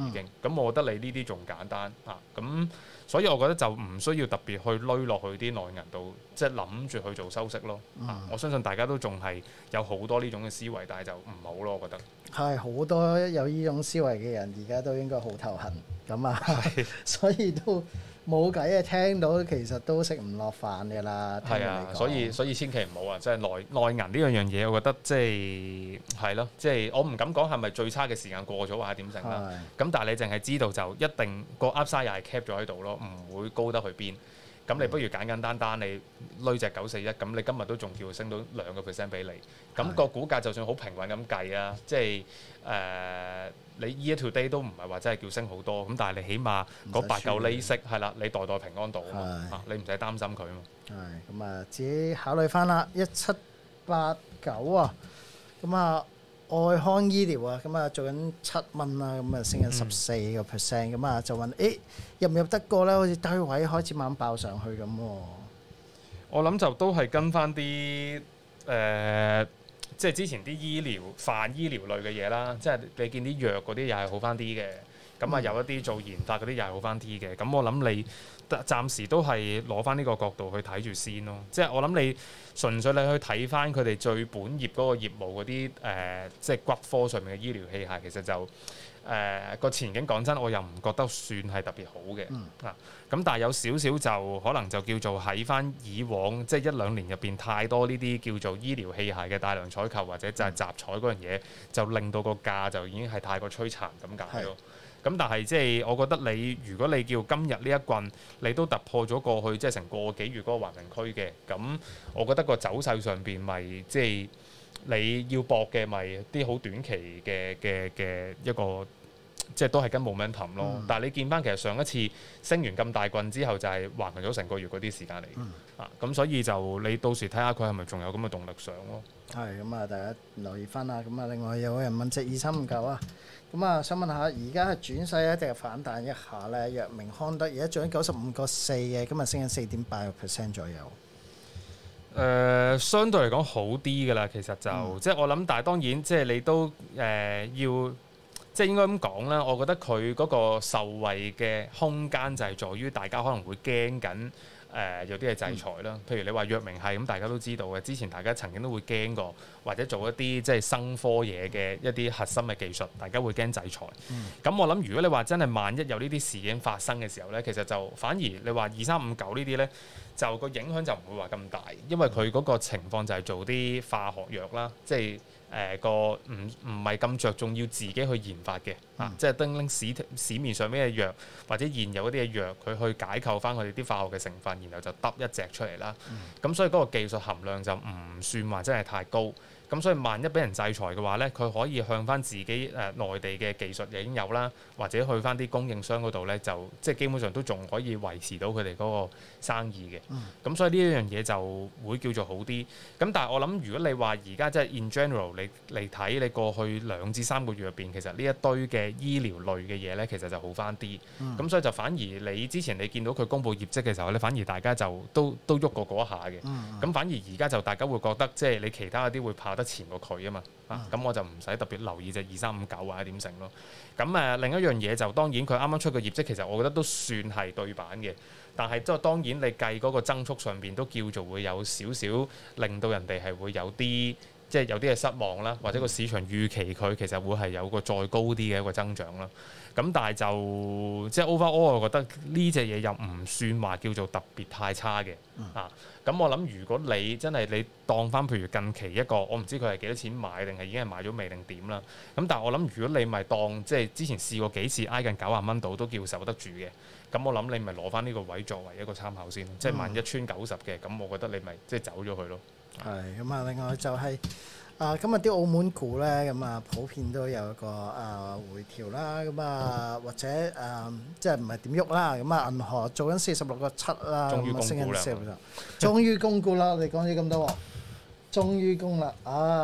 已經。咁、嗯、我覺得你呢啲仲簡單啊，咁所以我覺得就唔需要特別去攏落去啲內銀度，即係諗住去做收息咯。嗯、啊，我相信大家都仲係有好多呢種嘅思維，但係就唔好咯，我覺得。 係好多有呢種思維嘅人，而家都應該好頭痕咁啊，所以都冇計啊！聽到其實都食唔落飯嘅啦。 係啊，所以所以千祈唔好啊！即係內內銀呢樣樣嘢，我覺得即係係咯，即係我唔敢講係咪最差嘅時間過咗或者點整啦。咁但係你淨係知道就一定個 Upside 又係 cap 咗喺度咯，唔會高得去邊。咁你不如簡簡單單你累隻九四一，咁你今日都仲叫升到兩個 percent 俾你，咁個股價就算好平穩咁計啊，即係誒、呃、你 year to day 都唔係話真係叫升好多，咁但係你起碼嗰八嚿利息係啦，你代代平安到啊嘛，啊你唔使擔心佢啊嘛。 係咁啊，自己考慮翻啦，一七八九啊，咁啊。愛康醫療啊，咁啊做緊七蚊啦，咁啊升緊十四個 percent，咁啊就問誒入唔入得過咧？好似低位開始猛爆上去咁喎。 我諗就都係跟翻啲誒，即係之前啲醫療泛醫療類嘅嘢啦，即係你見啲藥嗰啲又係好翻啲嘅，咁啊、嗯、有一啲做研發嗰啲又係好翻啲嘅，咁我諗你暫時都係攞翻呢個角度去睇住先咯，即係我諗你。純粹你去睇翻佢哋最本業嗰個業務嗰啲誒，即係骨科上面嘅醫療器械，其實就誒個、呃、前景講真，我又唔覺得算係特別好嘅、嗯、啊。咁但係有少少就可能就叫做喺翻以往即係一兩年入邊太多呢啲叫做醫療器械嘅大量採購或者就係集採嗰樣嘢，就令到個價就已經係太過摧殘咁解咯。咁但係即係我覺得你如果你叫今日呢一棍你都突破咗過去即係成個幾月嗰個橫行區嘅，咁我覺得個走勢上邊咪即係你要搏嘅咪啲好短期嘅嘅嘅一個即係都係跟 momentum 咯。嗯、但係你見翻其實上一次升完咁大棍之後就係橫行咗成個月嗰啲時間嚟、嗯、啊，咁所以就你到時睇下佢係咪仲有咁嘅動力上咯。係咁啊，大家留意翻啦。咁啊，另外有個人問隻二三五九啊。咁啊，想問下，而家係轉勢咧，定係反彈一下咧？藥明康德而家做緊九十五個四嘅，今日升緊四點八個 percent 左右。誒、呃，相對嚟講好啲㗎啦，其實就、嗯、即係我諗，但係當然即係你都誒、呃、要，即係應該咁講啦。我覺得佢嗰個受惠嘅空間就係在於大家可能會驚緊。誒、呃、有啲係制裁啦，譬如你話藥明係咁，大家都知道嘅。之前大家曾經都會驚過，或者做一啲即係生科嘢嘅一啲核心嘅技術，大家會驚制裁。咁、嗯、我諗，如果你話真係萬一有呢啲事件發生嘅時候呢，其實就反而你話二三五九呢啲呢，就個影響就唔會話咁大，因為佢嗰個情況就係做啲化學藥啦，即係。誒、呃、個唔唔係咁着重要自己去研發嘅，嗯、啊，即係登拎市市面上面嘅藥或者現有嗰啲嘅藥，佢去解構翻佢哋啲化學嘅成分，然後就揼一隻出嚟啦。咁、嗯、所以嗰個技術含量就唔算話真係太高。咁所以萬一俾人制裁嘅話咧，佢可以向翻自己誒、呃、內地嘅技術已經有啦，或者去翻啲供應商嗰度咧，就即係基本上都仲可以維持到佢哋嗰個生意嘅。咁、嗯、所以呢一樣嘢就會叫做好啲。咁但係我諗，如果你話而家即係 in general 你嚟睇，你過去兩至三個月入邊，其實呢一堆嘅醫療類嘅嘢咧，其實就好翻啲。咁、嗯、所以就反而你之前你見到佢公布業績嘅時候咧，反而大家就都都喐過嗰一下嘅。咁、嗯、反而而家就大家會覺得即係你其他嗰啲會跑得前過佢啊嘛，啊咁我就唔使特別留意隻二三五九或者點成咯。咁誒、呃、另一樣嘢就當然佢啱啱出嘅業績，其實我覺得都算係對版嘅。但係即係當然你計嗰個增速上邊都叫做會有少少令到人哋係會有啲即係有啲嘅失望啦，或者個市場預期佢其實會係有個再高啲嘅一個增長啦。咁但係就即係 overall，我覺得呢隻嘢又唔算話叫做特別太差嘅、嗯、啊。咁我諗如果你真係你當翻譬如近期一個，我唔知佢係幾多錢買定係已經係買咗未定點啦。咁但係我諗如果你咪當即係之前試過幾次挨近九十蚊度都叫受得住嘅，咁我諗你咪攞翻呢個位作為一個參考先。嗯、即係萬一穿九十嘅，咁我覺得你咪即係走咗佢咯。係咁啊，另外就係、是。啊，今日啲澳門股咧，咁啊普遍都有個啊回調啦，咁啊或者誒、啊、即係唔係點喐啦，咁啊銀河做緊四十六個七啦，咁啊升緊四十，終於供股啦！我哋講咗咁多喎，終於供啦啊！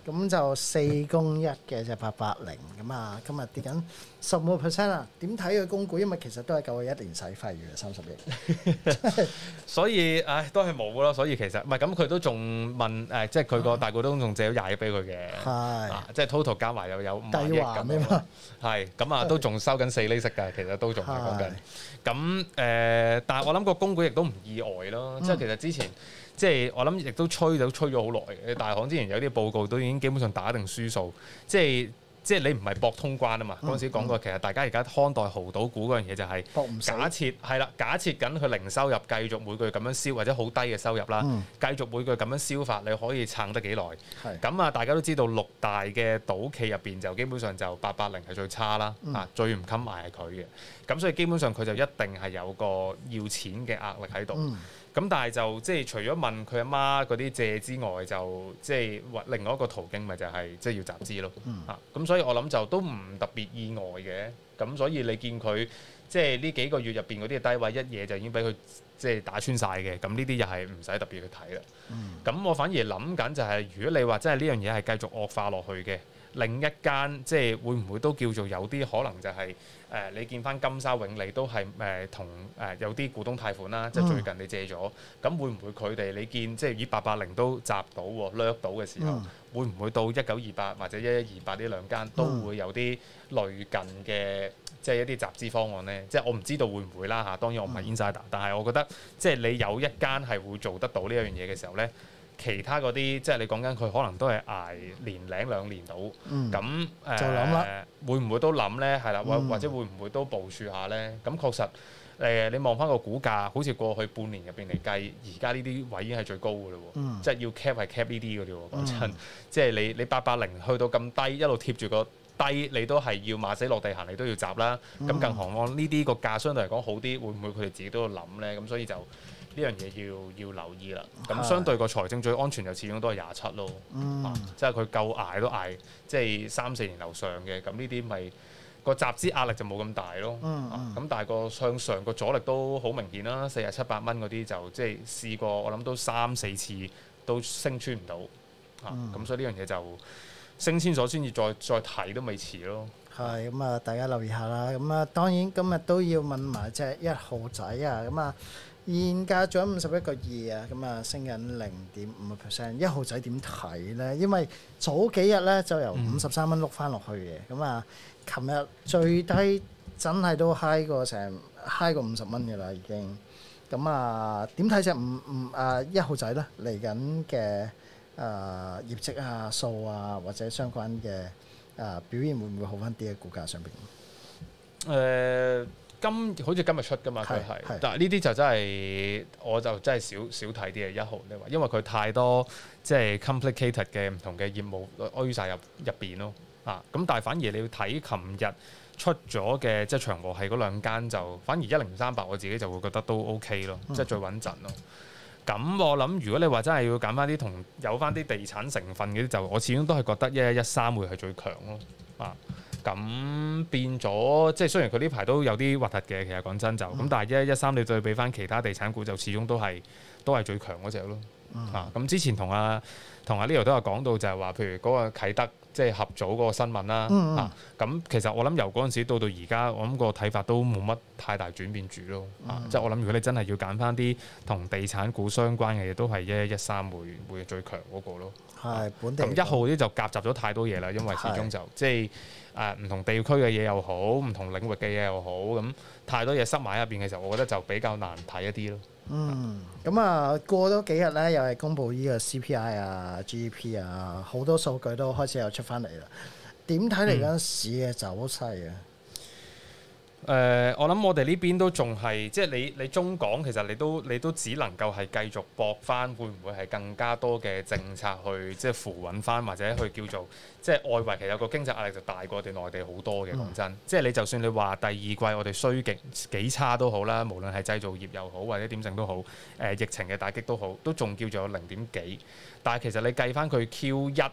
咁就四公一嘅就八八零咁啊，今日跌緊十五個 percent 啊。點睇佢供股？因為其實都係夠佢一年使費嘅三十億。 所以唉，都係冇咯。所以其實唔係咁，佢都仲問誒、呃，即係佢個大股東仲借咗廿億俾佢嘅， 係、 啊，即係 total 加埋又有五萬億低還啊嘛。 係咁啊，都仲收緊四厘息㗎，其實都仲係講緊。咁誒、呃，但係我諗個供股亦都唔意外咯。即係其實之前。即係我諗亦都吹都吹咗好耐嘅，大行之前有啲報告都已經基本上打定輸數，即係即係你唔係搏通關啊嘛。嗰陣、嗯、時講過，其實大家而家看待濠賭股嗰樣嘢就係假設係啦，假設緊佢零收入繼續每個月咁樣燒，或者好低嘅收入啦，嗯、繼續每個月咁樣燒法，你可以撐得幾耐？咁啊是，大家都知道六大嘅賭企入邊就基本上就八八零係最差啦，嗯、啊最唔襟賣係佢嘅，咁所以基本上佢就一定係有個要錢嘅壓力喺度。嗯咁但係就即係除咗問佢阿媽嗰啲借之外，就即係另外一個途徑咪就係即係要集資咯。嗯、啊，咁所以我諗就都唔特別意外嘅。咁所以你見佢即係呢幾個月入邊嗰啲低位一嘢就已經俾佢即係打穿晒嘅。咁呢啲又係唔使特別去睇啦。咁、嗯、我反而諗緊就係、是，如果你話真係呢樣嘢係繼續惡化落去嘅，另一間即係會唔會都叫做有啲可能就係、是？誒、呃，你見翻金沙永利都係誒同誒有啲股東貸款啦，即係最近你借咗，咁、嗯、會唔會佢哋你見即係以八八零都集到喎，掠到嘅時候，嗯、會唔會到一九二八或者一一二八呢兩間都會有啲類近嘅即係一啲集資方案呢？即係我唔知道會唔會啦嚇，當然我唔係 insider，、嗯、但係我覺得即係你有一間係會做得到呢一樣嘢嘅時候呢。其他嗰啲即係你講緊佢可能都係捱年零兩年到，咁誒、嗯、就諗啦，會唔會都諗咧？係啦，或或者會唔會都部署下咧？咁確實誒、呃，你望翻個股價，好似過去半年入邊嚟計，而家呢啲位已經係最高嘅咯喎，嗯、即係要 cap 係 cap 呢啲嘅啫喎。講真，嗯、即係你你八八零去到咁低，一路貼住個低，你都係要馬死落地行，你都要集啦。咁、嗯、更何況呢啲個價相對嚟講好啲，會唔會佢哋自己都要諗咧？咁所以就。呢樣嘢要要留意啦，咁相對個財政最安全就始終都係廿七咯，嗯啊、即係佢夠捱都捱，即係三四年樓上嘅，咁呢啲咪個集資壓力就冇咁大咯，咁、嗯嗯啊、但係個向上個阻力都好明顯啦，四十七八蚊嗰啲就即係試過，我諗都三四次都升穿唔到，咁、嗯啊、所以呢樣嘢就升穿咗先至再再睇都未遲咯。 係咁啊，大家留意下啦。咁啊，當然今日都要問埋隻一號仔啊，咁啊。現價仲有五十一個二啊，咁啊升緊零點五個 percent。一號仔點睇咧？因為早幾日咧就由五十三蚊碌翻落去嘅，咁啊、嗯，琴日最低真係都 high 過成 high 過五十蚊嘅啦，已經。咁啊，點睇隻五五啊一號仔咧？嚟緊嘅啊業績啊數啊或者相關嘅啊表現會唔會好翻啲嘅股價上邊？誒、 呃。今好似今日出㗎嘛，佢係，但係呢啲就真係我就真係少少睇啲嘅一號，你話，因為佢太多即係 complicated 嘅唔同嘅業務堆晒入入邊咯，啊，咁但係反而你要睇琴日出咗嘅即係長和系嗰兩間就，反而一零三八我自己就會覺得都 OK 咯，即係、嗯、最穩陣咯。咁我諗如果你話真係要揀翻啲同有翻啲地產成分嘅啲，就我始終都係覺得一一一三會係最強咯，啊。咁變咗，即係雖然佢呢排都有啲核突嘅，其實講真就咁，嗯、但係一一三你對比翻其他地產股，就始終都係都係最強嗰隻咯。嗯、啊，咁之前同阿同阿 Leo 都有講到，就係話，譬如嗰個啟德即係合組嗰個新聞啦。嗯、啊，咁其實我諗由嗰陣時到到而家，我諗個睇法都冇乜太大轉變住咯。啊，嗯、即係我諗如果你真係要揀翻啲同地產股相關嘅嘢，都係一一一三會會最強嗰個咯。係本地。咁一號啲就夾雜咗太多嘢啦，因為始終就即係。誒唔、呃、同地區嘅嘢又好，唔同領域嘅嘢又好，咁太多嘢塞埋入邊嘅時候，我覺得就比較難睇一啲咯。嗯，咁啊過多幾日咧，又係公布呢個 C P I 啊、G D P 啊，好多數據都開始又出翻嚟啦。點睇嚟緊市嘅走勢啊？ 誒、呃，我諗我哋呢邊都仲係，即係你你中港其實你都你都只能夠係繼續搏翻，會唔會係更加多嘅政策去即係扶穩翻，或者去叫做即係外圍其實有個經濟壓力就大過我哋內地好多嘅，講、嗯、真。即係你就算你話第二季我哋衰極幾差都好啦，無論係製造業又好或者點整都好，誒、呃、疫情嘅打擊都好，都仲叫做有零點幾。但係其實你計翻佢 Q 一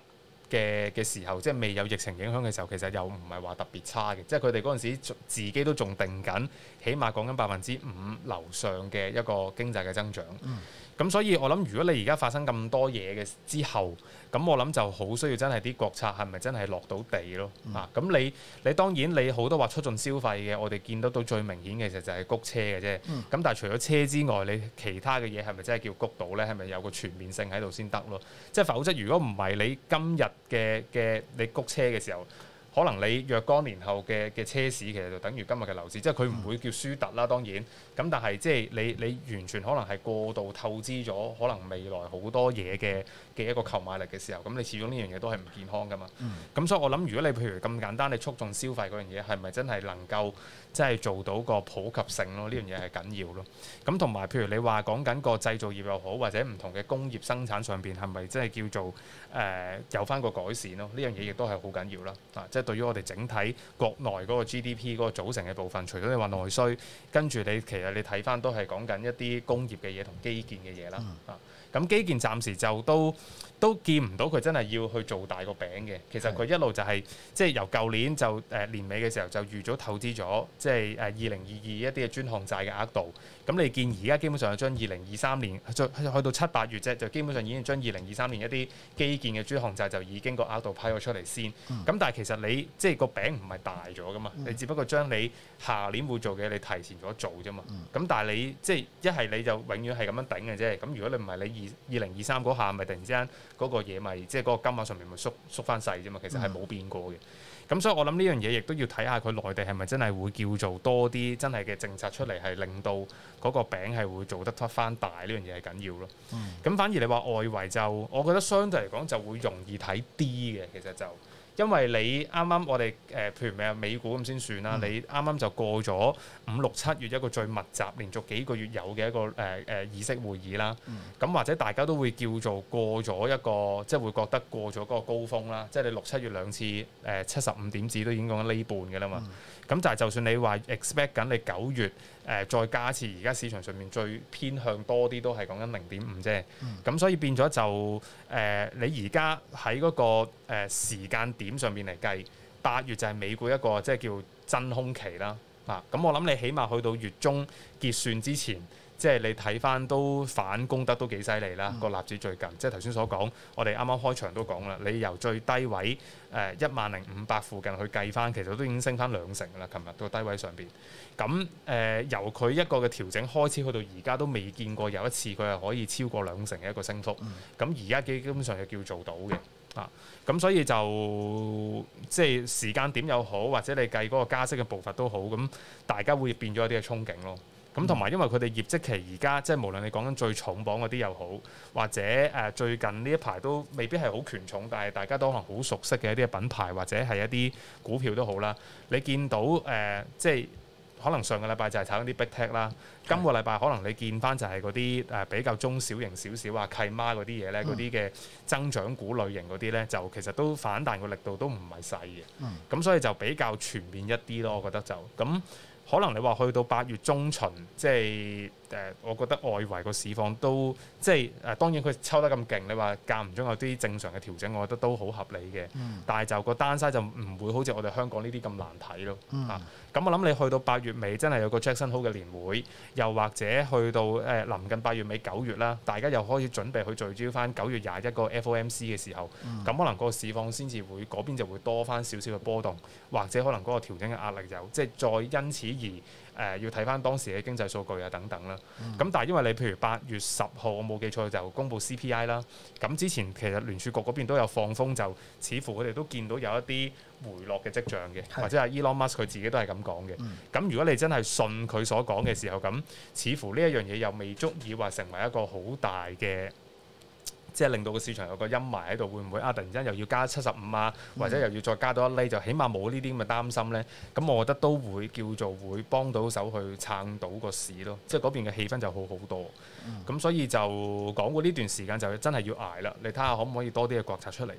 嘅嘅時候，即係未有疫情影響嘅時候，其實又唔係話特別差嘅，即係佢哋嗰陣時自己都仲定緊，起碼講緊百分之五樓上嘅一個經濟嘅增長。咁、嗯、所以我諗，如果你而家發生咁多嘢嘅之後，咁我諗就好需要真係啲國策係咪真係落到地咯？嗯、啊，咁你你當然你好多話促進消費嘅，我哋見得到最明顯嘅其實就係谷車嘅啫。咁、嗯、但係除咗車之外，你其他嘅嘢係咪真係叫谷到呢？係咪有個全面性喺度先得咯？即係否則，如果唔係你今日嘅嘅你谷車嘅時候，可能你若干年後嘅嘅車市其實就等於今日嘅樓市，即係佢唔會叫輸突啦，當然。咁但係即係你你完全可能係過度透支咗，可能未來好多嘢嘅嘅一個購買力嘅時候，咁你始終呢樣嘢都係唔健康噶嘛。咁、嗯、所以我諗，如果你譬如咁簡單，你促進消費嗰樣嘢係咪真係能夠即係做到個普及性咯？呢樣嘢係緊要咯。咁同埋譬如你話講緊個製造業又好，或者唔同嘅工業生產上邊係咪真係叫做誒、呃、有翻個改善咯？呢樣嘢亦都係好緊要啦。啊，即係對於我哋整體國內嗰個 G D P 嗰個組成嘅部分，除咗你話內需，跟住你其實你睇翻都係講緊一啲工業嘅嘢同基建嘅嘢啦。啊，咁基建暫時就都都見唔到佢真係要去做大個餅嘅。其實佢一路就係、是、即係由舊年就誒、呃、年尾嘅時候就預咗透支咗，即係誒二零二二一啲嘅專項債嘅額度。咁你見而家基本上係將二零二三年去去到七八月啫，就基本上已經將二零二三年一啲基建嘅專項債就已經個額度批咗出嚟先。咁、嗯、但係其實你即係個餅唔係大咗噶嘛，嗯、你只不過將你下年會做嘅你提前咗做啫嘛。咁、嗯、但係你即係一係你就永遠係咁樣頂嘅啫。咁如果你唔係你二二零二三嗰下咪突然之間嗰個嘢咪即係嗰個金額上面咪縮縮翻細啫嘛。其實係冇變過嘅。咁、嗯、所以我諗呢樣嘢亦都要睇下佢內地係咪真係會叫做多啲真係嘅政策出嚟，係令到嗰個餅係會做得得翻大，呢樣嘢係緊要咯。咁、嗯、反而你話外圍就，我覺得相對嚟講就會容易睇啲嘅，其實就。因為你啱啱我哋誒、呃，譬如咩美股咁先算啦，嗯、你啱啱就過咗五六七月一個最密集、連續幾個月有嘅一個誒誒、呃、議息會議啦。咁、嗯、或者大家都會叫做過咗一個，即係會覺得過咗嗰個高峰啦。即係你六七月兩次誒七十五點子都已經講緊呢半嘅啦嘛。咁、嗯、但係就算你話 expect 緊你九月誒、呃、再加一次，而家市場上面最偏向多啲都係講緊零點五啫。咁、嗯、所以變咗就誒、呃、你而家喺嗰個誒、呃、時間點上面嚟計，八月就係美股一個即係叫真空期啦。啊，咁我諗你起碼去到月中結算之前，即係你睇翻都反攻得都幾犀利啦。個納指最近，即係頭先所講，我哋啱啱開場都講啦，你由最低位誒一萬零五百附近去計翻，其實都已經升翻兩成啦。琴日個低位上邊，咁誒、呃、由佢一個嘅調整開始去到而家都未見過有一次佢係可以超過兩成嘅一個升幅。咁而家基基本上係叫做到嘅。啊，咁所以就即係時間點又好，或者你計嗰個加息嘅步伐都好，咁大家會變咗一啲嘅憧憬咯。咁同埋因為佢哋業績期而家即係無論你講緊最重磅嗰啲又好，或者誒、呃、最近呢一排都未必係好權重，但係大家都可能好熟悉嘅一啲嘅品牌或者係一啲股票都好啦。你見到誒、呃、即係。可能上個禮拜就係炒緊啲 Big Tech 啦，今個禮拜可能你見翻就係嗰啲誒比較中小型少少啊契媽嗰啲嘢咧，嗰啲嘅增長股類型嗰啲咧，就其實都反彈個力度都唔係細嘅，咁、嗯、所以就比較全面一啲咯，我覺得就咁。可能你話去到八月中旬，即係誒、呃，我覺得外圍個市況都即係誒、呃，當然佢抽得咁勁，你話間唔中有啲正常嘅調整，我覺得都好合理嘅。嗯、但係就個單勢就唔會好似我哋香港呢啲咁難睇咯。嗯、啊，咁我諗你去到八月尾真係有個 Jackson Hole 嘅年會，又或者去到誒、呃、臨近八月尾九月啦，大家又開始準備去聚焦翻九月廿一個 F O M C 嘅時候，咁、嗯、可能個市況先至會嗰邊就會多翻少少嘅波動，或者可能嗰個調整嘅壓力就即係再因此。而誒、呃、要睇翻當時嘅經濟數據啊等等啦，咁、嗯、但係因為你譬如八月十號我冇記錯就公布 C P I 啦，咁之前其實聯儲局嗰邊都有放風，就似乎佢哋都見到有一啲回落嘅跡象嘅，是或者係 Elon Musk 佢自己都係咁講嘅。咁、嗯、如果你真係信佢所講嘅時候，咁似乎呢一樣嘢又未足以話成為一個好大嘅。即係令到個市場有個陰霾喺度，會唔會啊？突然之間又要加七十五啊，或者又要再加多一厘，就起碼冇呢啲咁嘅擔心咧。咁我覺得都會叫做會幫到手去撐到個市咯。即係嗰邊嘅氣氛就好好多。咁、嗯、所以就講過呢段時間就真係要捱啦。你睇下可唔可以多啲嘅國策出嚟咯？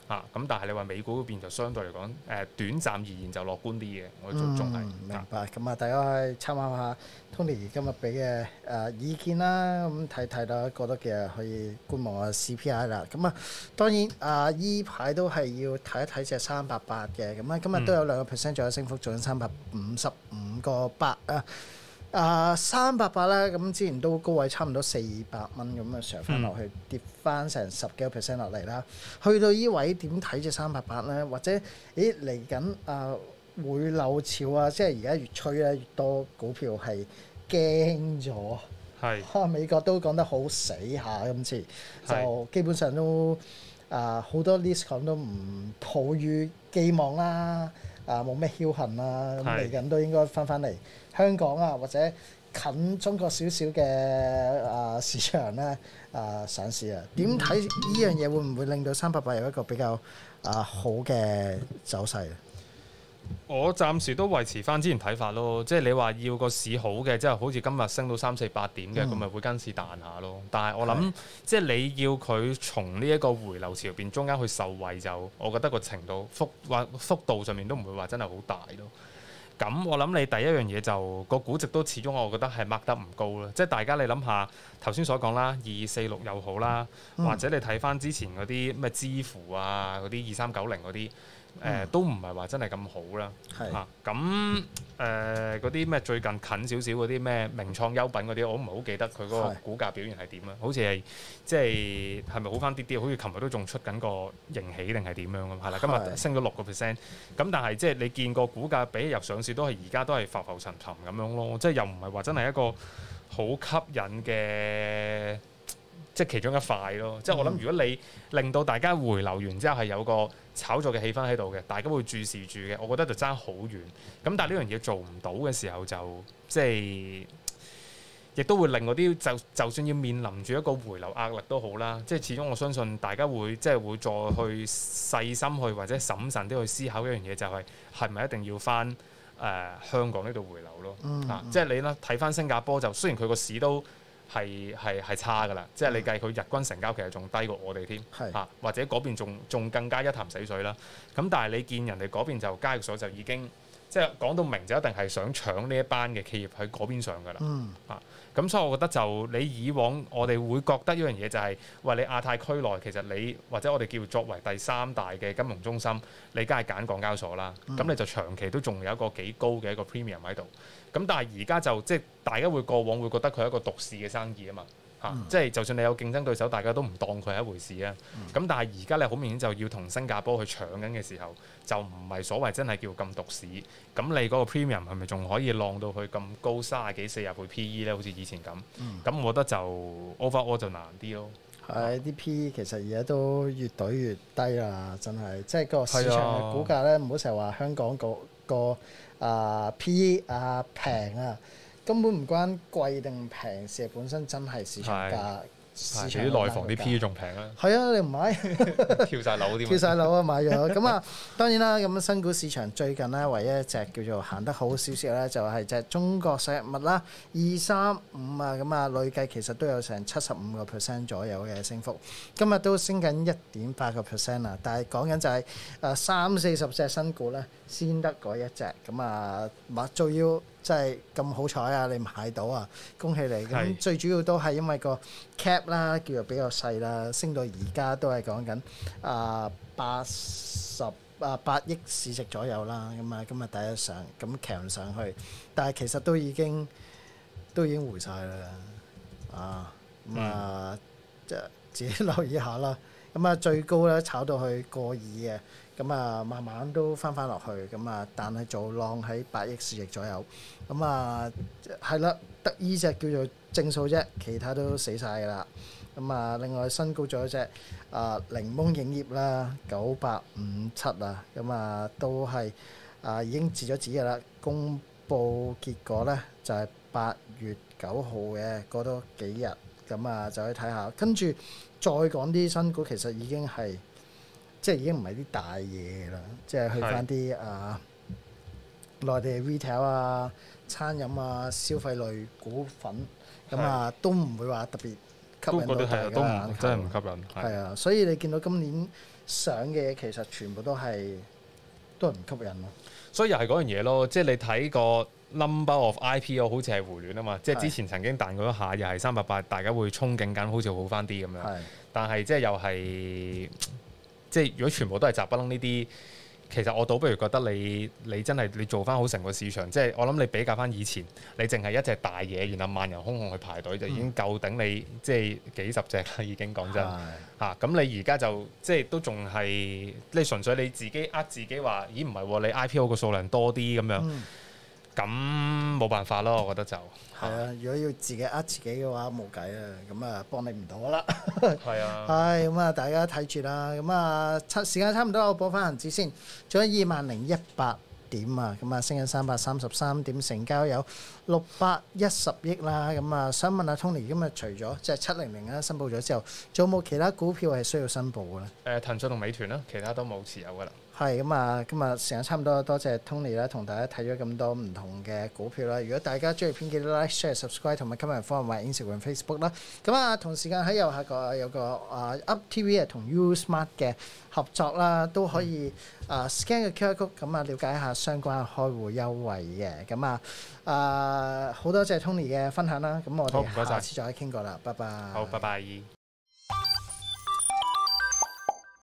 嚇，咁但係你話美股嗰邊就相對嚟講誒短暫而言就樂觀啲嘅，我仲仲係嗯明白。咁啊，大家可以參考下 Tony 今日俾嘅誒意見啦。咁睇睇啦，覺得嘅可以觀望下 C P I 啦。咁啊，當然啊，依排都係要睇一睇隻三百八嘅。咁啊，今日都有兩個 percent 左右升幅，做緊三百五十五個八啊。啊，三百八咧，咁之前都高位差唔多四百蚊咁啊，上翻落去，跌翻成十幾個 percent 落嚟啦。去到依位點睇隻三百八咧？或者，咦嚟緊啊回流潮啊，即係而家越吹咧越多股票係驚咗。 係啊，美國都講得好死下今次，就基本上都啊好多 list 講都唔抱於寄望啦。啊冇咩僥倖啦，咁嚟緊都應該翻返嚟香港啊，或者近中國少少嘅啊市場咧啊上市啊，點睇呢樣嘢會唔會令到三百八有一個比較啊好嘅走勢？ 我暫時都維持翻之前睇法咯，即係你話要個市好嘅，即係好似今日升到三四百點嘅，咁咪、嗯、會跟市彈下咯。但係我諗，是即係你要佢從呢一個回流潮入邊中間去受惠就，就我覺得個程度幅或幅度上面都唔會話真係好大咯。咁我諗你第一樣嘢就個估值都始終我覺得係 mark 得唔高啦。即係大家你諗下頭先所講啦，二四六又好啦，嗯、或者你睇翻之前嗰啲咩支付啊，嗰啲二三九零嗰啲。誒、呃、都唔係話真係咁好啦，嚇咁誒嗰啲咩最近近少少嗰啲咩名創優品嗰啲，我唔係好記得佢嗰個股價表現係點啦，好似係即係係咪好翻啲啲？好似琴日都仲出緊個盈喜定係點樣咁？係啦，今日升咗六個 percent，咁但係即係你見個股價比入上市都係而家都係浮浮沉沉咁樣咯，即係又唔係話真係一個好吸引嘅。即係其中一塊咯，即係我諗，如果你令到大家回流完之後係有個炒作嘅氣氛喺度嘅，大家會注視住嘅，我覺得就爭好遠。咁但係呢樣嘢做唔到嘅時候就，就即係亦都會令嗰啲就就算要面臨住一個回流壓力都好啦。即係始終我相信大家會即係會再去細心去或者審慎啲去思考一樣嘢，就係係咪一定要翻誒、呃、香港呢度回流咯？嗯嗯啊，即係你啦睇翻新加坡就雖然佢個市都。係係係差㗎啦，即係你計佢日均成交其實仲低過我哋添，嚇是、啊、或者嗰邊仲仲更加一潭死水啦。咁但係你見人哋嗰邊就交易所就已經即係講到明就一定係想搶呢一班嘅企業喺嗰邊上㗎啦，嗯、啊咁所以我覺得就你以往我哋會覺得一樣嘢就係、是、喂，你亞太區內其實你或者我哋叫作為第三大嘅金融中心，你梗係揀港交所啦，咁、嗯、你就長期都仲有一個幾高嘅一個 premium 喺度。咁但係而家就即係大家會過往會覺得佢係一個獨市嘅生意啊嘛，嚇、嗯，即係就算你有競爭對手，大家都唔當佢係一回事啊。咁、嗯、但係而家你好明顯就要同新加坡去搶緊嘅時候，就唔係所謂真係叫咁獨市。咁你嗰個 premium 係咪仲可以浪到去咁高三十幾四十倍 P E 咧？好似以前咁。咁、嗯、我覺得就 overall 就難啲咯。 係啲 P E 其實而家都越懟越低啦，真係。即係個市場嘅股價咧，唔好成日話香港個個。啊 P E 啊平啊，根本唔關貴定平事，本身真係市場價。市場啲內房啲 P E 仲平啊！ 係啊，你唔買跳晒樓添， 跳晒樓啊買咗咁啊！當然啦，咁新股市場最近咧，唯一一隻叫做行得好少少咧，就係隻中國石物啦，二三五啊，咁啊累計其實都有成七十五個 percent 左右嘅升幅，今日都升緊一點八個 percent 啊！但係講緊就係誒三四十隻新股咧，先得嗰一隻咁啊，或仲要。真係咁好彩啊！你買到啊，恭喜你！咁是最主要都係因為個 cap 啦，叫做比較細啦，升到而家都係講緊啊八十啊八億市值左右啦。咁啊，今日第一上咁強上去，但係其實都已經都已經回晒啦。啊咁啊，即係、嗯、自己留意下啦。咁啊，最高咧炒到去過二嘅。咁啊，慢慢都翻翻落去，咁啊，但係做浪喺八億市值左右，咁啊，係啦，得依隻叫做正數啫，其他都死晒㗎啦。咁啊，另外新高咗一隻啊檸檬影業啦，九八五七啊，咁啊都係啊已經截咗止㗎啦。公佈結果咧就係八月九號嘅，過多幾日，咁啊就去睇下。跟住再講啲新股，其實已經係。即係已經唔係啲大嘢啦，即係去翻啲啊內地 retail 啊、餐飲啊、消費類股份，咁啊都唔會話特別吸引到都覺得係啊，都大家眼球唔真係唔吸引。係係啊，所以你見到今年上嘅嘢其實全部都係都係唔吸引咯。 所以又係嗰樣嘢咯，即係你睇個 number of I P O 好似係回暖啊嘛，即係之前曾經彈過一下，又係三百八，大家會憧憬緊，好似好翻啲咁樣。 係， 但係即係又係，即係如果全部都係雜不楞呢啲，其實我倒不如覺得你你真係你做翻好成個市場，即係我諗你比較翻以前，你淨係一隻大嘢，然後萬人空巷去排隊就已經夠頂你，即係幾十隻啦已經講真係嚇。咁、你而家就即係都仲係，你純粹你自己呃自己話，咦唔係喎，你 I P O 個數量多啲咁樣。 嗯咁冇辦法咯，我覺得就係啊！如果要自己呃自己嘅話，冇計啊！咁啊，幫你唔到啦。 係啊， 係咁啊，大家睇住啦。咁啊，差時間差唔多，我報翻恒指先，仲有二萬零一百點啊。咁啊，升緊三百三十三點，成交有六百一十億啦。咁啊，想問下 Tony，今日除咗即係七零零啊申報咗之後，仲有冇其他股票係需要申報嘅咧？ 誒、呃、騰訊同美團啦，其他都冇持有噶啦。 係咁啊，今日時間差唔多，多謝 Tony 啦，同大家睇咗咁多唔同嘅股票啦。如果大家中意片，記得 like、share、subscribe 同埋 comment 方埋 Instagram、Facebook 啦。咁啊，同時間喺右下角有個啊 Up T V 啊同 USmart 嘅合作啦，都可以啊 scan 個 Q R code，咁啊了解一下相關嘅開戶優惠嘅。咁啊啊好多謝 Tony 嘅分享啦。咁我好唔該晒哋下次再傾過啦，拜拜。 好，拜拜。